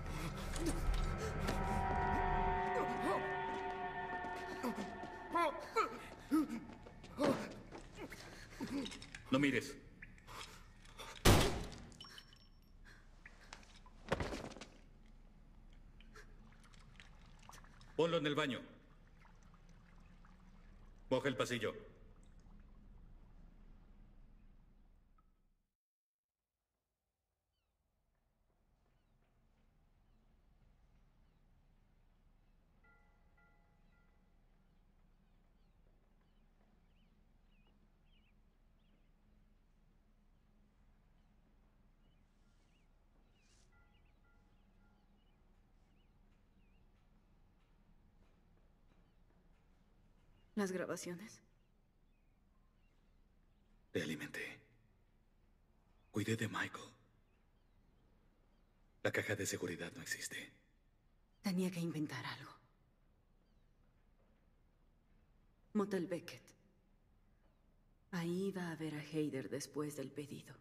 No mires. Ponlo en el baño. Moja el pasillo.
¿Las grabaciones?
Te alimenté. Cuidé de Michael. La caja de seguridad no existe.
Tenía que inventar algo. Motel Beckett. Ahí iba a ver a Heider después del pedido.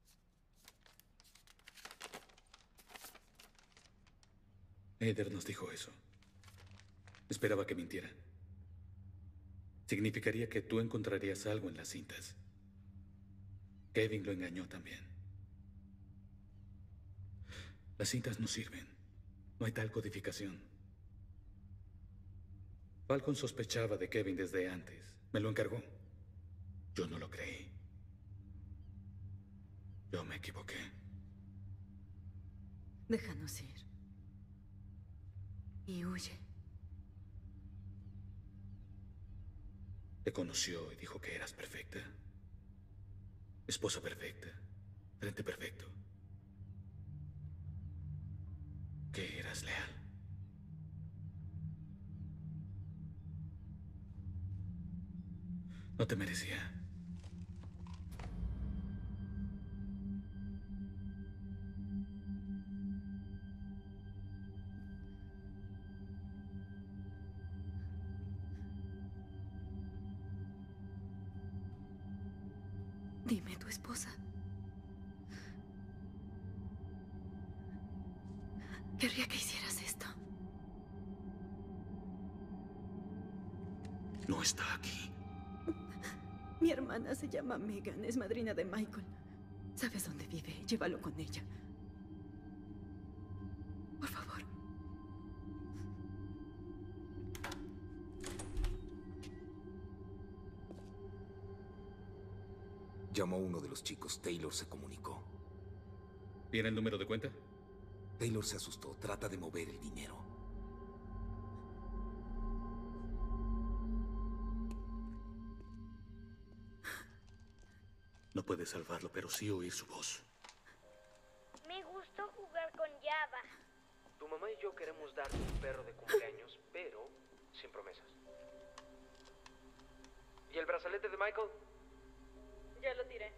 Heider nos dijo eso. Esperaba que mintiera. Significaría que tú encontrarías algo en las cintas. Kevin lo engañó también. Las cintas no sirven. No hay tal codificación. Falcon sospechaba de Kevin desde antes. Me lo encargó. Yo no lo creí. Yo me equivoqué.
Déjanos ir. Y huye.
Te conoció y dijo que eras perfecta. Esposa perfecta. Frente perfecto. Que eras leal. No te merecía.
Dime, tu esposa. Querría que hicieras esto.
No está aquí.
Mi hermana se llama Megan, es madrina de Michael. ¿Sabes dónde vive? Llévalo con ella. Por favor.
Llamó uno de los chicos. Taylor se comunicó.
¿Tiene el número de cuenta?
Taylor se asustó. Trata de mover el dinero.
No puedes salvarlo, pero sí oír su voz.
Me gustó jugar con Java.
Tu mamá y yo queremos darte un perro de cumpleaños, pero sin promesas. ¿Y el brazalete de Michael?
Ya lo tiré.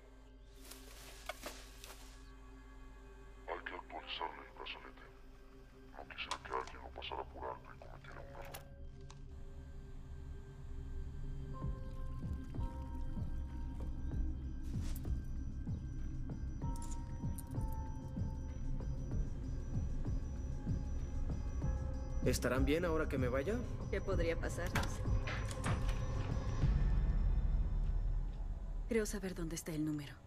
Hay que actualizarle el brazalete. No quisiera que alguien lo pasara por alto y cometiera un error.
¿Estarán bien ahora que me vaya?
¿Qué podría pasarnos? Creo saber dónde está el número.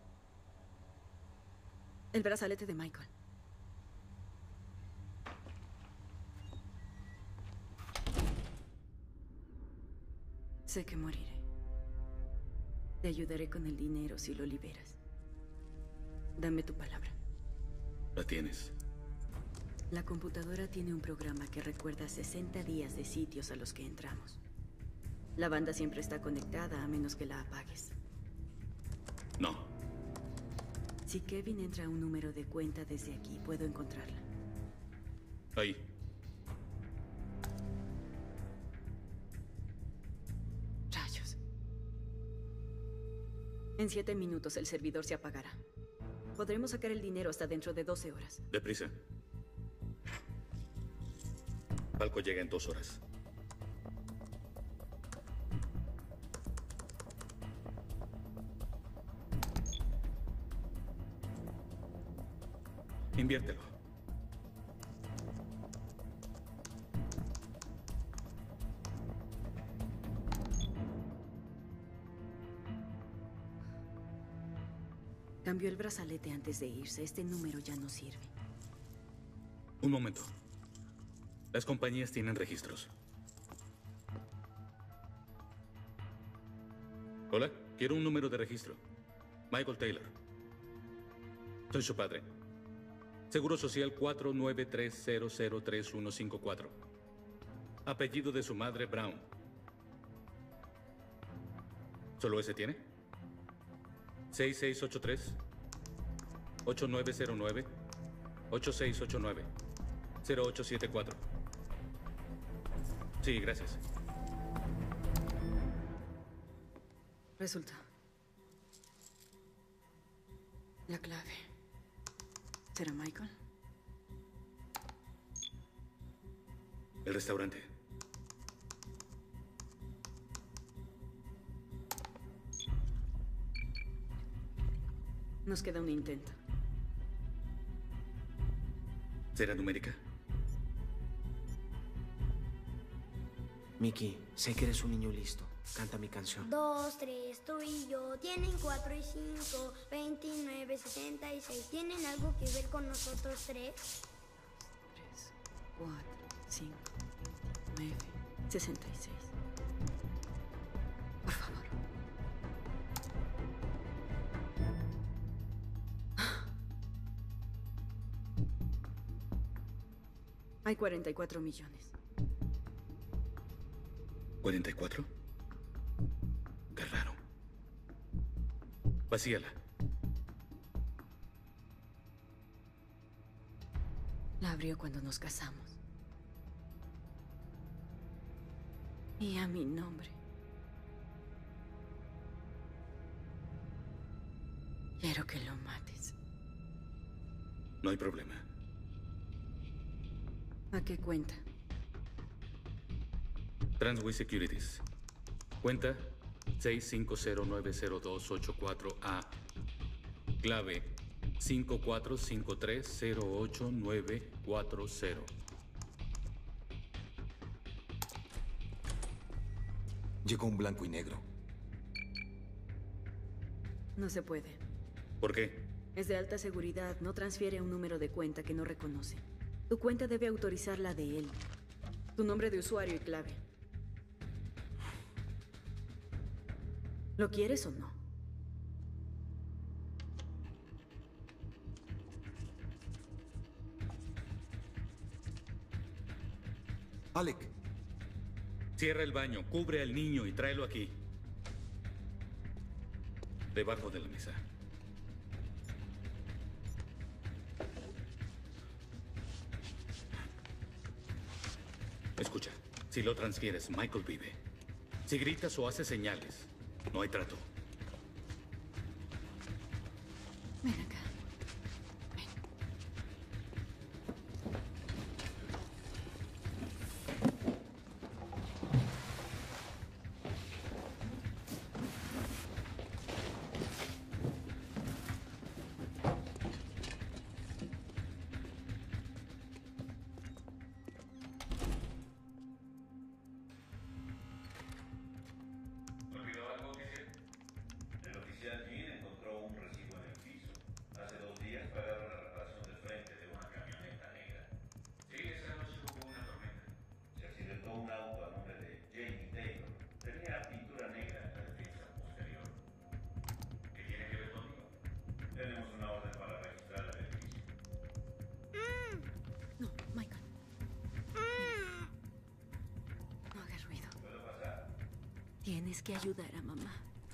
El brazalete de Michael. Sé que moriré. Te ayudaré con el dinero si lo liberas. Dame tu palabra.
La tienes.
La computadora tiene un programa que recuerda sesenta días de sitios a los que entramos. La banda siempre está conectada a menos que la apagues.
No.
Si Kevin entra a un número de cuenta desde aquí, puedo encontrarla.
Ahí.
Rayos. En siete minutos el servidor se apagará. Podremos sacar el dinero hasta dentro de doce horas.
Deprisa. Falco llega en dos horas. Inviértelo.
Cambió el brazalete antes de irse. Este número ya no sirve.
Un momento. Las compañías tienen registros. Hola, quiero un número de registro. Michael Taylor. Soy su padre. Seguro Social cuatro nueve tres cero cero tres uno cinco cuatro. Apellido de su madre, Brown. ¿Solo ese tiene? seis seis ocho tres, ocho nueve cero nueve, ocho seis ocho nueve, cero ocho siete cuatro. Sí, gracias.
Resulta. La clave. ¿Será Michael?
El restaurante.
Nos queda un intento.
¿Será numérica?
Mickey, sé que eres un niño listo. Canta mi canción.
Dos, tres, tú y yo tienen cuatro y cinco, veintinueve, sesenta y seis. ¿Tienen algo que ver con nosotros tres?
Tres, cuatro, cinco, nueve, sesenta y seis. Por favor. Hay cuarenta y cuatro millones.
¿cuarenta y cuatro? Qué raro. Vacíala.
La abrió cuando nos casamos. Y a mi nombre. Quiero que lo mates.
No hay problema.
¿A qué cuenta?
Transway Securities. Cuenta seis cinco cero nueve cero dos ocho cuatro A. Clave cinco cuatro cinco tres cero ocho nueve cuatro cero.
Llegó un blanco y negro.
No se puede.
¿Por qué?
Es de alta seguridad. No transfiere a un número de cuenta que no reconoce. Tu cuenta debe autorizar la de él. Tu nombre de usuario y clave. ¿Lo quieres o no?
Alec.
Cierra el baño, cubre al niño y tráelo aquí. Debajo de la mesa. Si lo transfieres, Michael vive. Si gritas o haces señales, no hay trato.
Ven acá. Tienes que ayudar a mamá.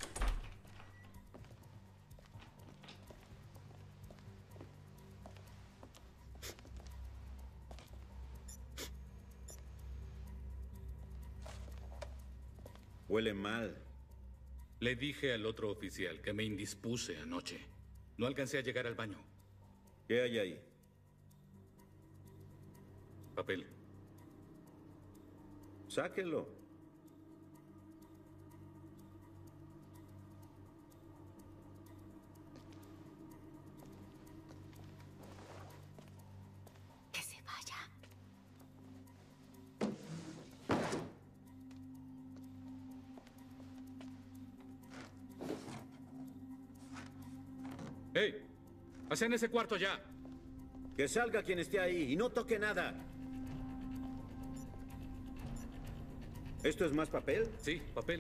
Huele mal.
Le dije al otro oficial que me indispuse anoche. No alcancé a llegar al baño.
¿Qué hay ahí?
Papel.
Sáquelo.
Que se vaya.
¡Hey! ¡Hacen ese cuarto ya!
Que salga quien esté ahí y no toque nada. ¿Esto es más papel?
Sí, papel.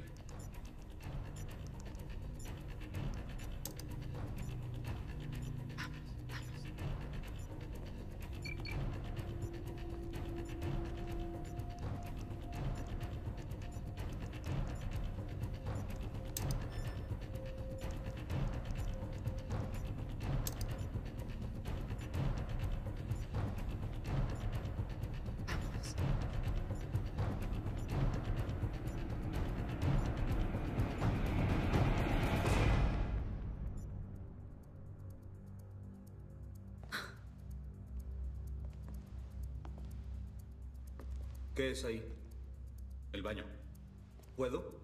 ¿Qué es ahí?
El baño.
¿Puedo?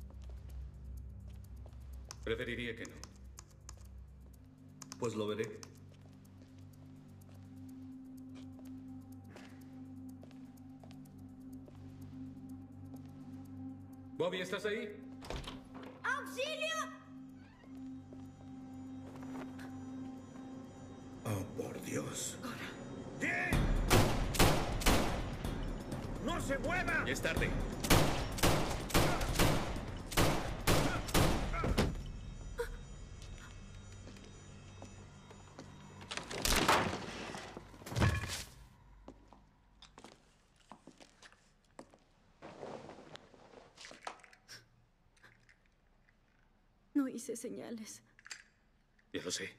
Preferiría que no.
Pues lo veré.
Bobby, ¿estás ahí?
¡Auxilio!
Oh, por Dios.
¡No se mueva! Ya es tarde.
No hice señales.
Ya lo sé.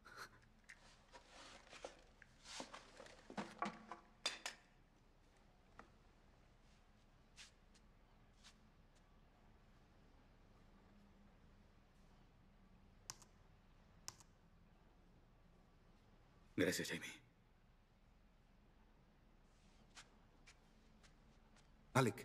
Gracias, Jamie.
Alec.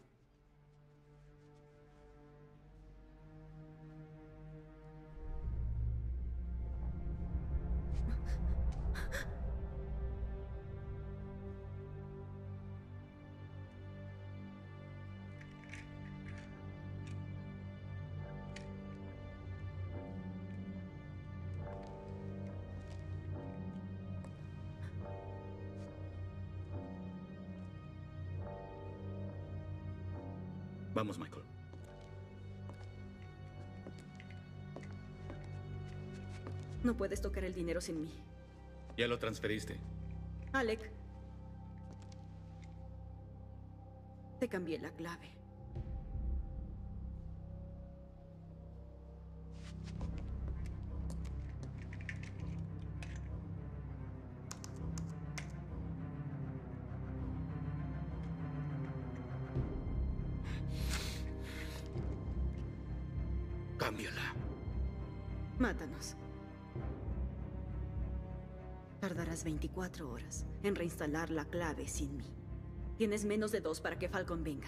Vamos, Michael.
No puedes tocar el dinero sin mí.
Ya lo transferiste.
Alec. Te cambié la clave.
cámbiala.
Mátanos. Tardarás veinticuatro horas en reinstalar la clave sin mí. Tienes menos de dos para que Falcon venga.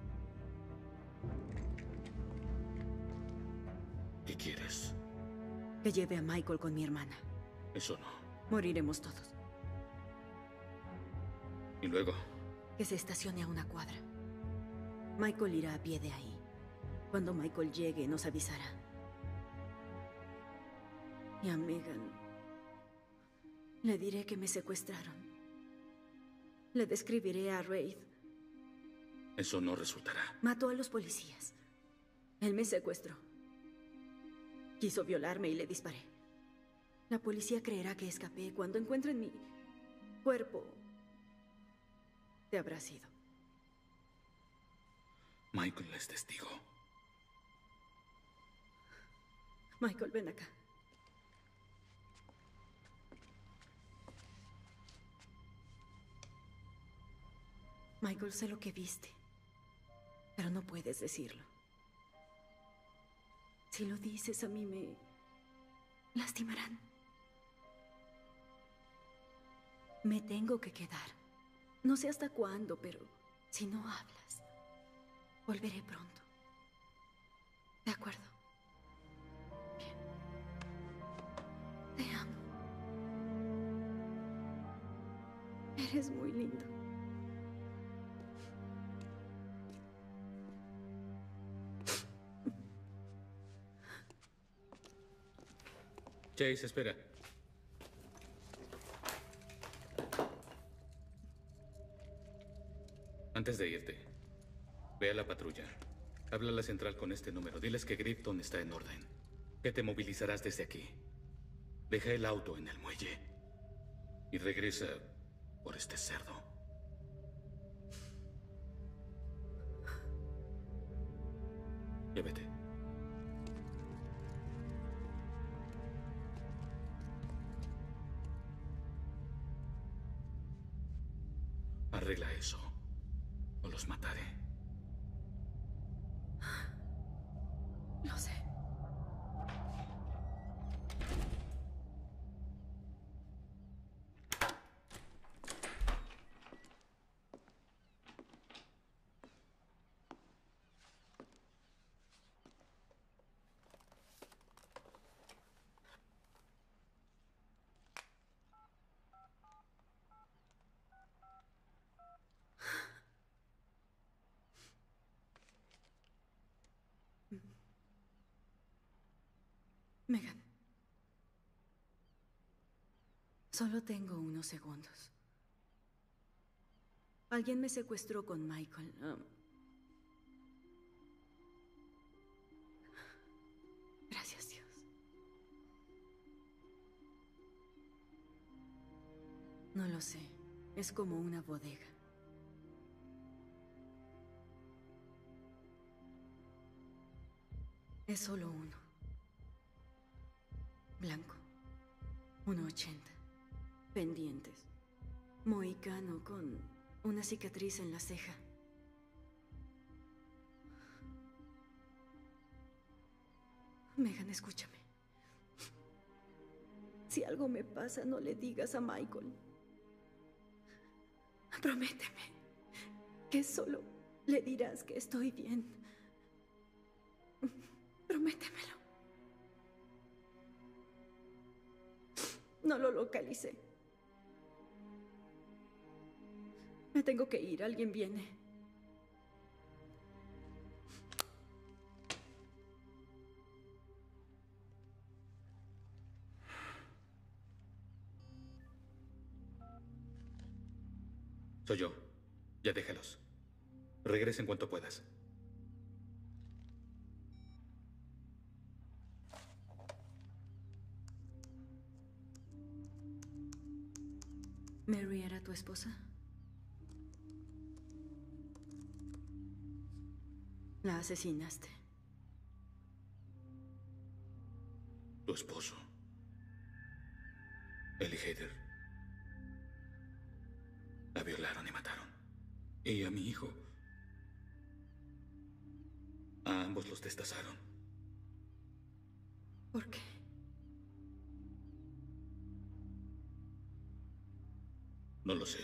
¿Qué quieres?
Que lleve a Michael con mi hermana.
Eso no.
Moriremos todos.
¿Y luego?
Que se estacione a una cuadra. Michael irá a pie de ahí. Cuando Michael llegue, nos avisará. Y a Megan le diré que me secuestraron. Le describiré a Wraith.
Eso no resultará.
Mató a los policías. Él me secuestró. Quiso violarme y le disparé. La policía creerá que escapé. Cuando encuentren mi cuerpo, te habrá sido.
Michael es testigo.
Michael, ven acá. Michael, sé lo que viste, pero no puedes decirlo. Si lo dices, a mí me lastimarán. Me tengo que quedar. No sé hasta cuándo, pero si no hablas, volveré pronto. ¿De acuerdo? Bien. Te amo. Eres muy lindo.
Chase, espera. Antes de irte, ve a la patrulla. Habla a la central con este número. Diles que Grifton está en orden. Que te movilizarás desde aquí. Deja el auto en el muelle. Y regresa por este cerdo. Ya vete. Arregla eso, o los mataré.
Lo sé. Megan. Solo tengo unos segundos. Alguien me secuestró con Michael. Um, gracias, Dios. No lo sé. Es como una bodega. Es solo uno. Blanco, uno ochenta, pendientes, mohicano con una cicatriz en la ceja. Megan, escúchame. Si algo me pasa, no le digas a Michael. Prométeme que solo le dirás que estoy bien. Prométemelo. No lo localicé. Me tengo que ir. Alguien viene.
Soy yo. Ya déjalos. Regresa en cuanto puedas.
¿Mary era tu esposa? La asesinaste.
Tu esposo. Ellie Hader. La violaron y mataron. Y a mi hijo. A ambos los destazaron.
¿Por qué?
No lo sé.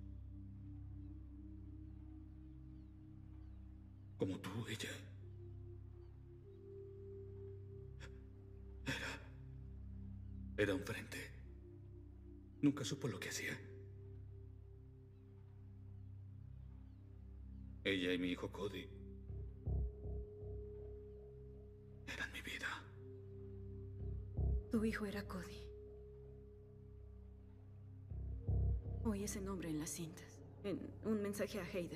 Como tú, ella. Era... Era un frente. Nunca supo lo que hacía. Ella y mi hijo Cody eran mi vida.
Tu hijo era Cody. Oí ese nombre en las cintas, en un mensaje a Heider.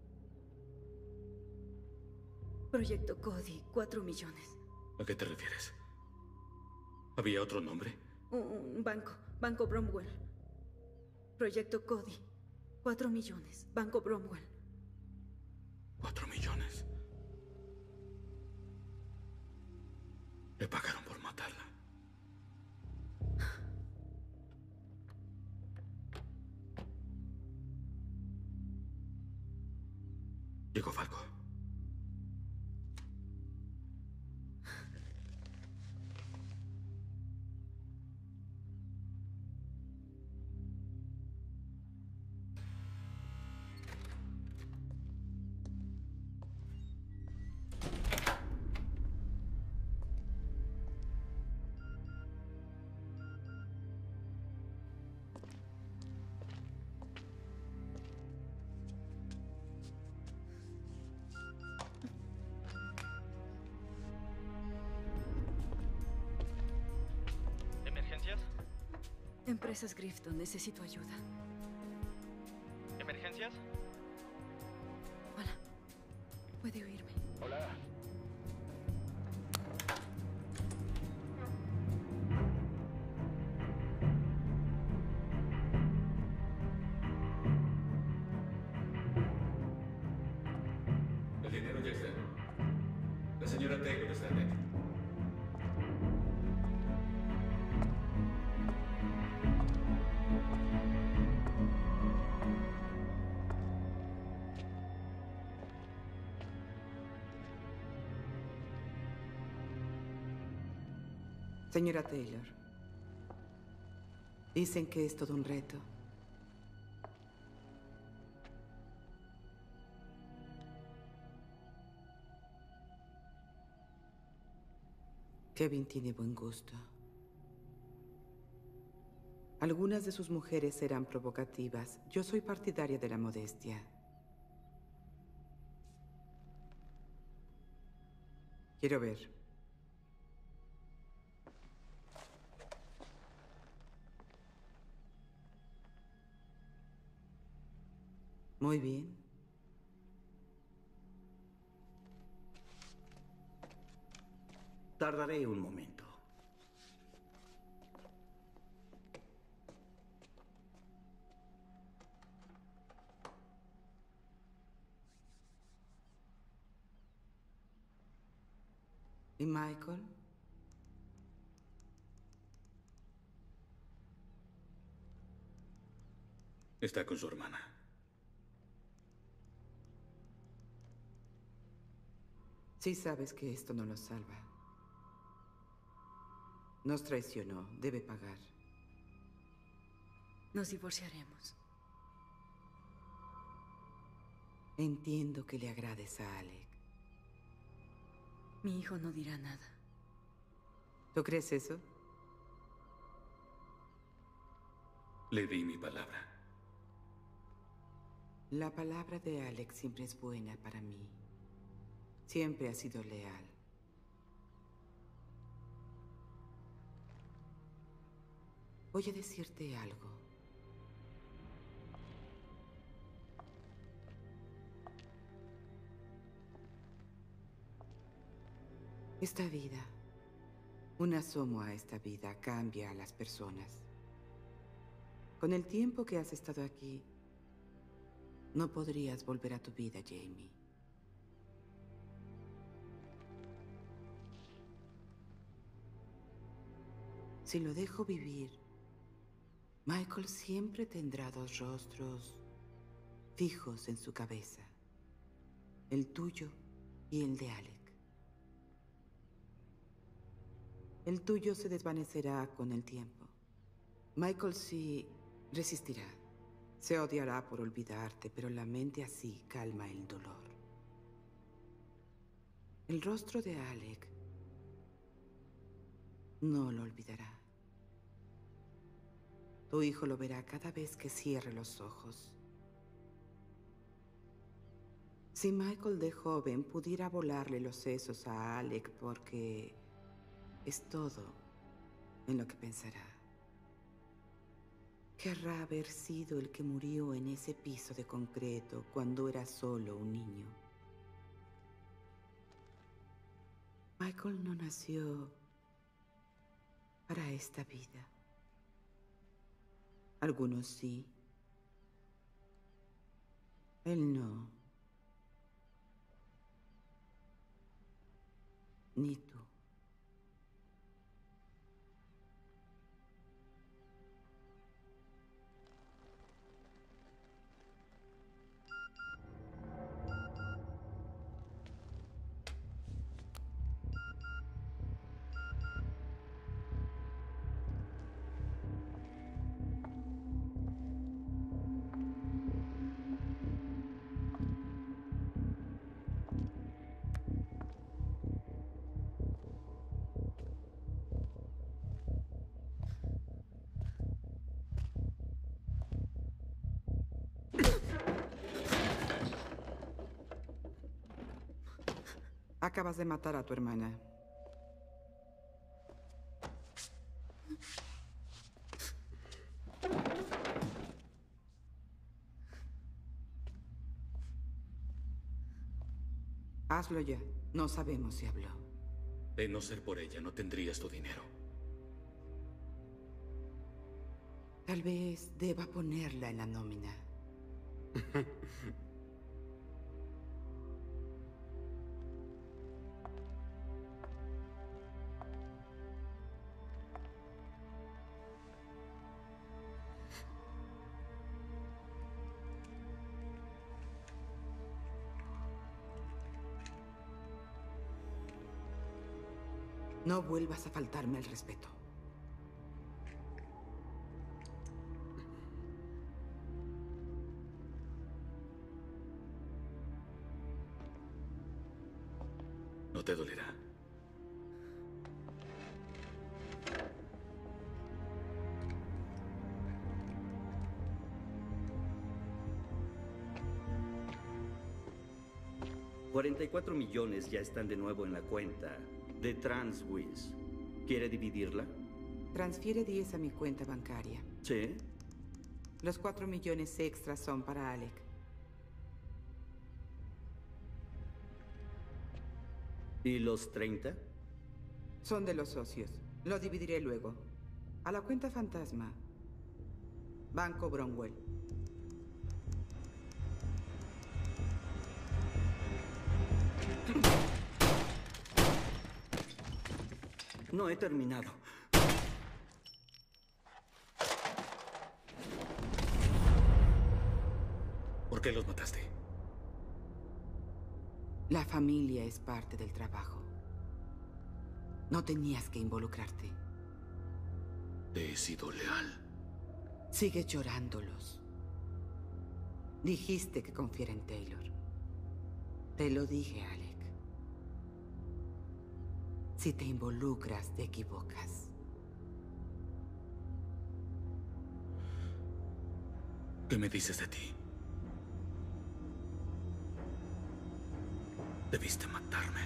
Proyecto Cody, cuatro millones.
¿A qué te refieres? ¿Había otro nombre?
Un, un banco, Banco Bromwell. Proyecto Cody, cuatro millones, Banco Bromwell.
Cuatro millones. Le pagaron por matarla. Llegó Falco.
Empresas Grifton, necesito ayuda.
¿Emergencias?
Hola. ¿Puede oírme?
Hola.
El dinero ya está. La señora Taylor está dentro.
Señora Taylor, dicen que es todo un reto. Kevin tiene buen gusto. Algunas de sus mujeres serán provocativas. Yo soy partidaria de la modestia. Quiero ver. Muy bien.
Tardaré un momento.
¿Y Michael?
Está con su hermana.
Sí sabes que esto no lo salva. Nos traicionó. Debe pagar.
Nos divorciaremos.
Entiendo que le agrades a Alec.
Mi hijo no dirá nada.
¿Tú crees eso?
Le di mi palabra.
La palabra de Alec siempre es buena para mí. Siempre ha sido leal. Voy a decirte algo. Esta vida, un asomo a esta vida cambia a las personas. Con el tiempo que has estado aquí, no podrías volver a tu vida, Jamie. Si lo dejo vivir, Michael siempre tendrá dos rostros fijos en su cabeza. El tuyo y el de Alec. El tuyo se desvanecerá con el tiempo. Michael sí resistirá. Se odiará por olvidarte, pero la mente así calma el dolor. El rostro de Alec no lo olvidará. Tu hijo lo verá cada vez que cierre los ojos. Si Michael de joven pudiera volarle los sesos a Alec, porque es todo en lo que pensará. Querrá haber sido el que murió en ese piso de concreto cuando era solo un niño. Michael no nació para esta vida. Algunos sí. Él no. Ni tú. Acabas de matar a tu hermana. Hazlo ya. No sabemos si habló.
De no ser por ella, no tendrías tu dinero.
Tal vez deba ponerla en la nómina. No vuelvas a faltarme el respeto.
No te dolerá.
cuarenta y cuatro millones ya están de nuevo en la cuenta de Transwiz. ¿Quiere dividirla?
Transfiere diez a mi cuenta bancaria.
Sí.
Los cuatro millones extras son para Alec.
¿Y los treinta?
Son de los socios. Lo dividiré luego. A la cuenta fantasma. Banco Bromwell.
No he terminado.
¿Por qué los mataste?
La familia es parte del trabajo. No tenías que involucrarte.
Te he sido leal.
Sigue llorándolos. Dijiste que confiara en Taylor. Te lo dije, Alec. Si te involucras, te equivocas.
¿Qué me dices de ti? Debiste matarme.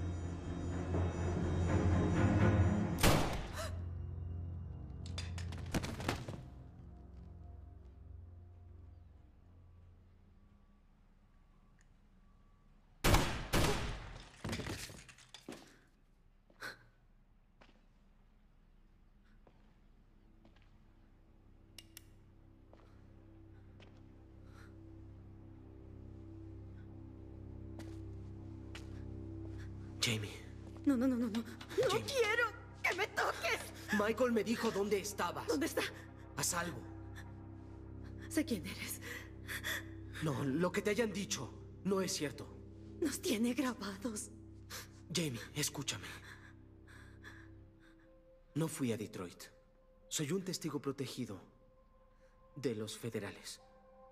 Jamie.
No, no, no, no, no. No
Jamie.
quiero que me toques.
Michael me dijo dónde estabas.
¿Dónde está?
A salvo.
Sé quién eres.
No, lo que te hayan dicho no es cierto.
Nos tiene grabados.
Jamie, escúchame. No fui a Detroit. Soy un testigo protegido de los federales.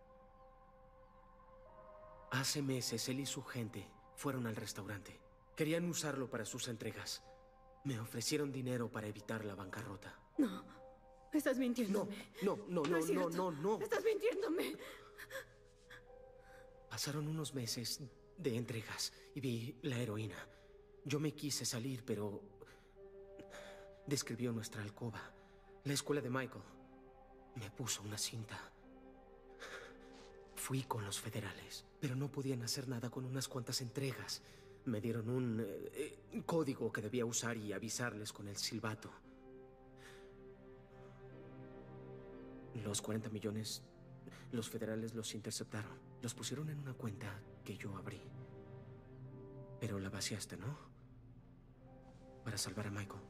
Hace meses él y su gente fueron al restaurante. Querían usarlo para sus entregas. Me ofrecieron dinero para evitar la bancarrota.
No, estás mintiéndome.
No, no, no, no,
es
no,
cierto.
no, no.
Estás mintiéndome.
Pasaron unos meses de entregas y vi la heroína. Yo me quise salir, pero describió nuestra alcoba, la escuela de Michael. Me puso una cinta. Fui con los federales, pero no podían hacer nada con unas cuantas entregas. Me dieron un eh, eh, código que debía usar y avisarles con el silbato. Los cuarenta millones, los federales los interceptaron. Los pusieron en una cuenta que yo abrí. Pero la vaciaste, ¿no? Para salvar a Michael.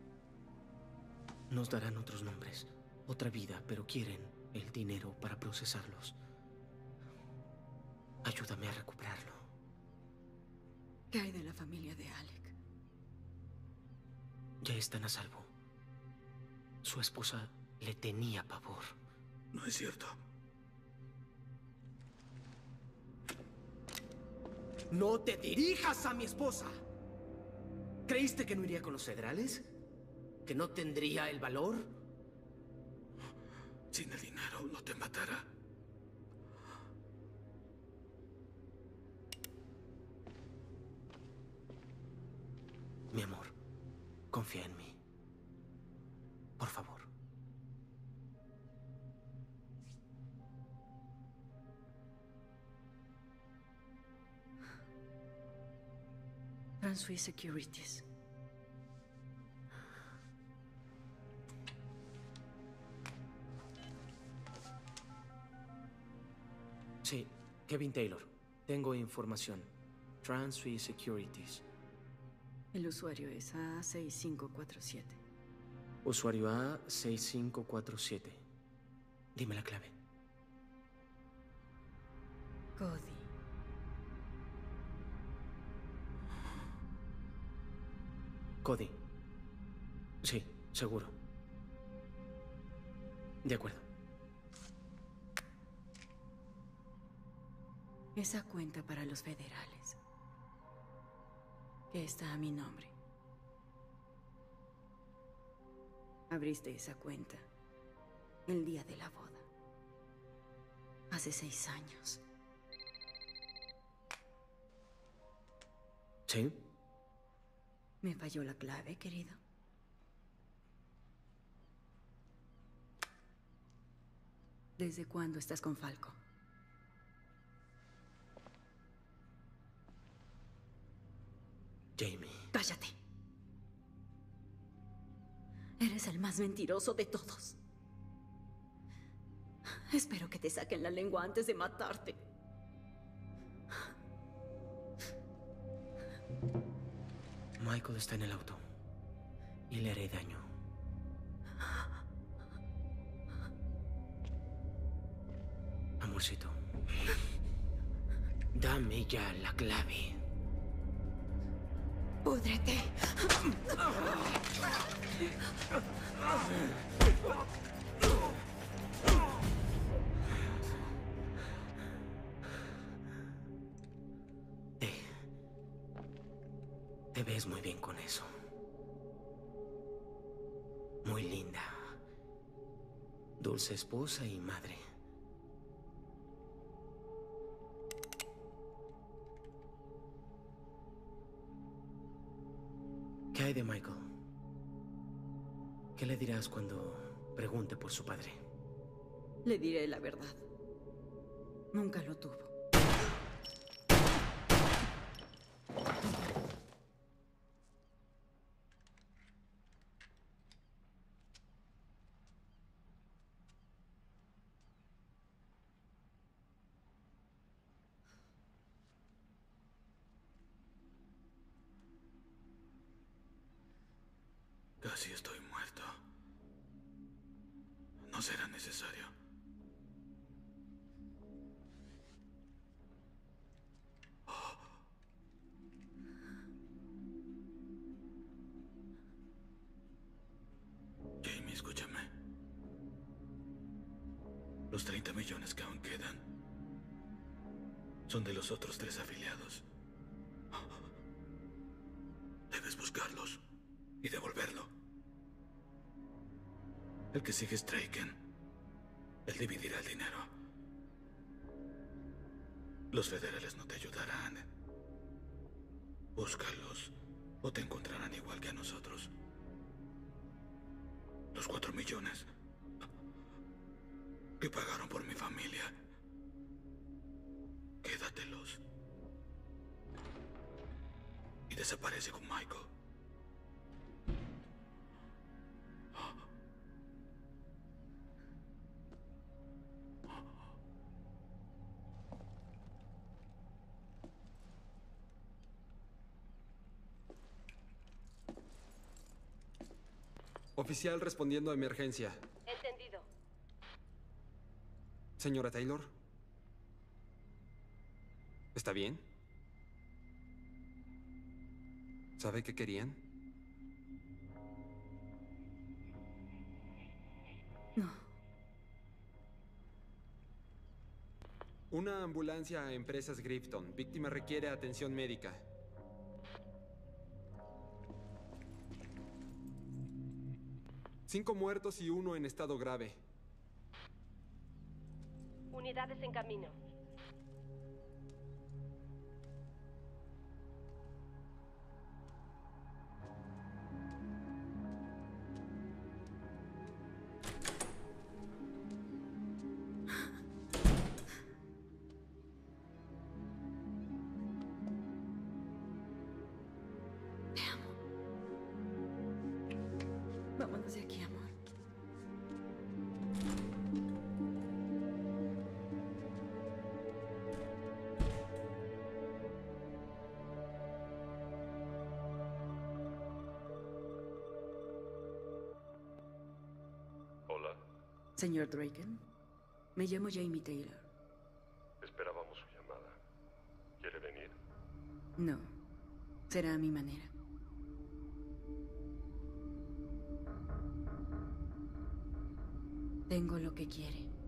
Nos darán otros nombres, otra vida, pero quieren el dinero para procesarlos. Ayúdame a recuperarlo.
¿Qué hay de la familia de Alec?
Ya están a salvo. Su esposa le tenía pavor.
No es cierto.
¡No te dirijas a mi esposa! ¿Creíste que no iría con los federales? ¿Que no tendría el valor?
Sin el dinero no te matará.
Mi amor, confía en mí. Por favor.
Transway Securities.
Sí, Kevin Taylor. Tengo información. Transway Securities.
El usuario es A seis cinco cuatro siete.
Usuario A seis cinco cuatro siete. Dime la clave.
Cody.
Cody. Sí, seguro. De acuerdo.
Esa cuenta para los federales, que está a mi nombre. Abriste esa cuenta el día de la boda. Hace seis años.
¿Sí?
Me falló la clave, querido. ¿Desde cuándo estás con Falco?
Jamie.
Cállate. Eres el más mentiroso de todos. Espero que te saquen la lengua antes de matarte.
Michael está en el auto y le haré daño. Amorcito, dame ya la clave.
¡Púdrete!
Te... Te ves muy bien con eso. Muy linda. Dulce esposa y madre. ¿Qué hay de Michael? ¿Qué le dirás cuando pregunte por su padre?
Le diré la verdad. Nunca lo tuvo.
Casi estoy muerto. No será necesario. Los treinta millones que aún quedan son de los otros tres afiliados. Debes buscarlos y devolverlo. El que sigue es Draken. Él dividirá el dinero. Los federales no te ayudarán. Búscalos o te encontrarán igual que a nosotros. Los cuatro millones que pagaron por mi familia. Quédatelos. Y desaparece con Michael.
Oficial respondiendo a emergencia.
Entendido.
Señora Taylor. ¿Está bien? ¿Sabe qué querían?
No.
Una ambulancia a Empresas Grifton. Víctima requiere atención médica. Cinco muertos y uno en estado grave.
Unidades en camino.
Vámonos de aquí, amor.
Hola.
Señor Draken, me llamo Jamie Taylor.
Esperábamos su llamada. ¿Quiere venir?
No, será a mi manera. Tengo lo que quiere.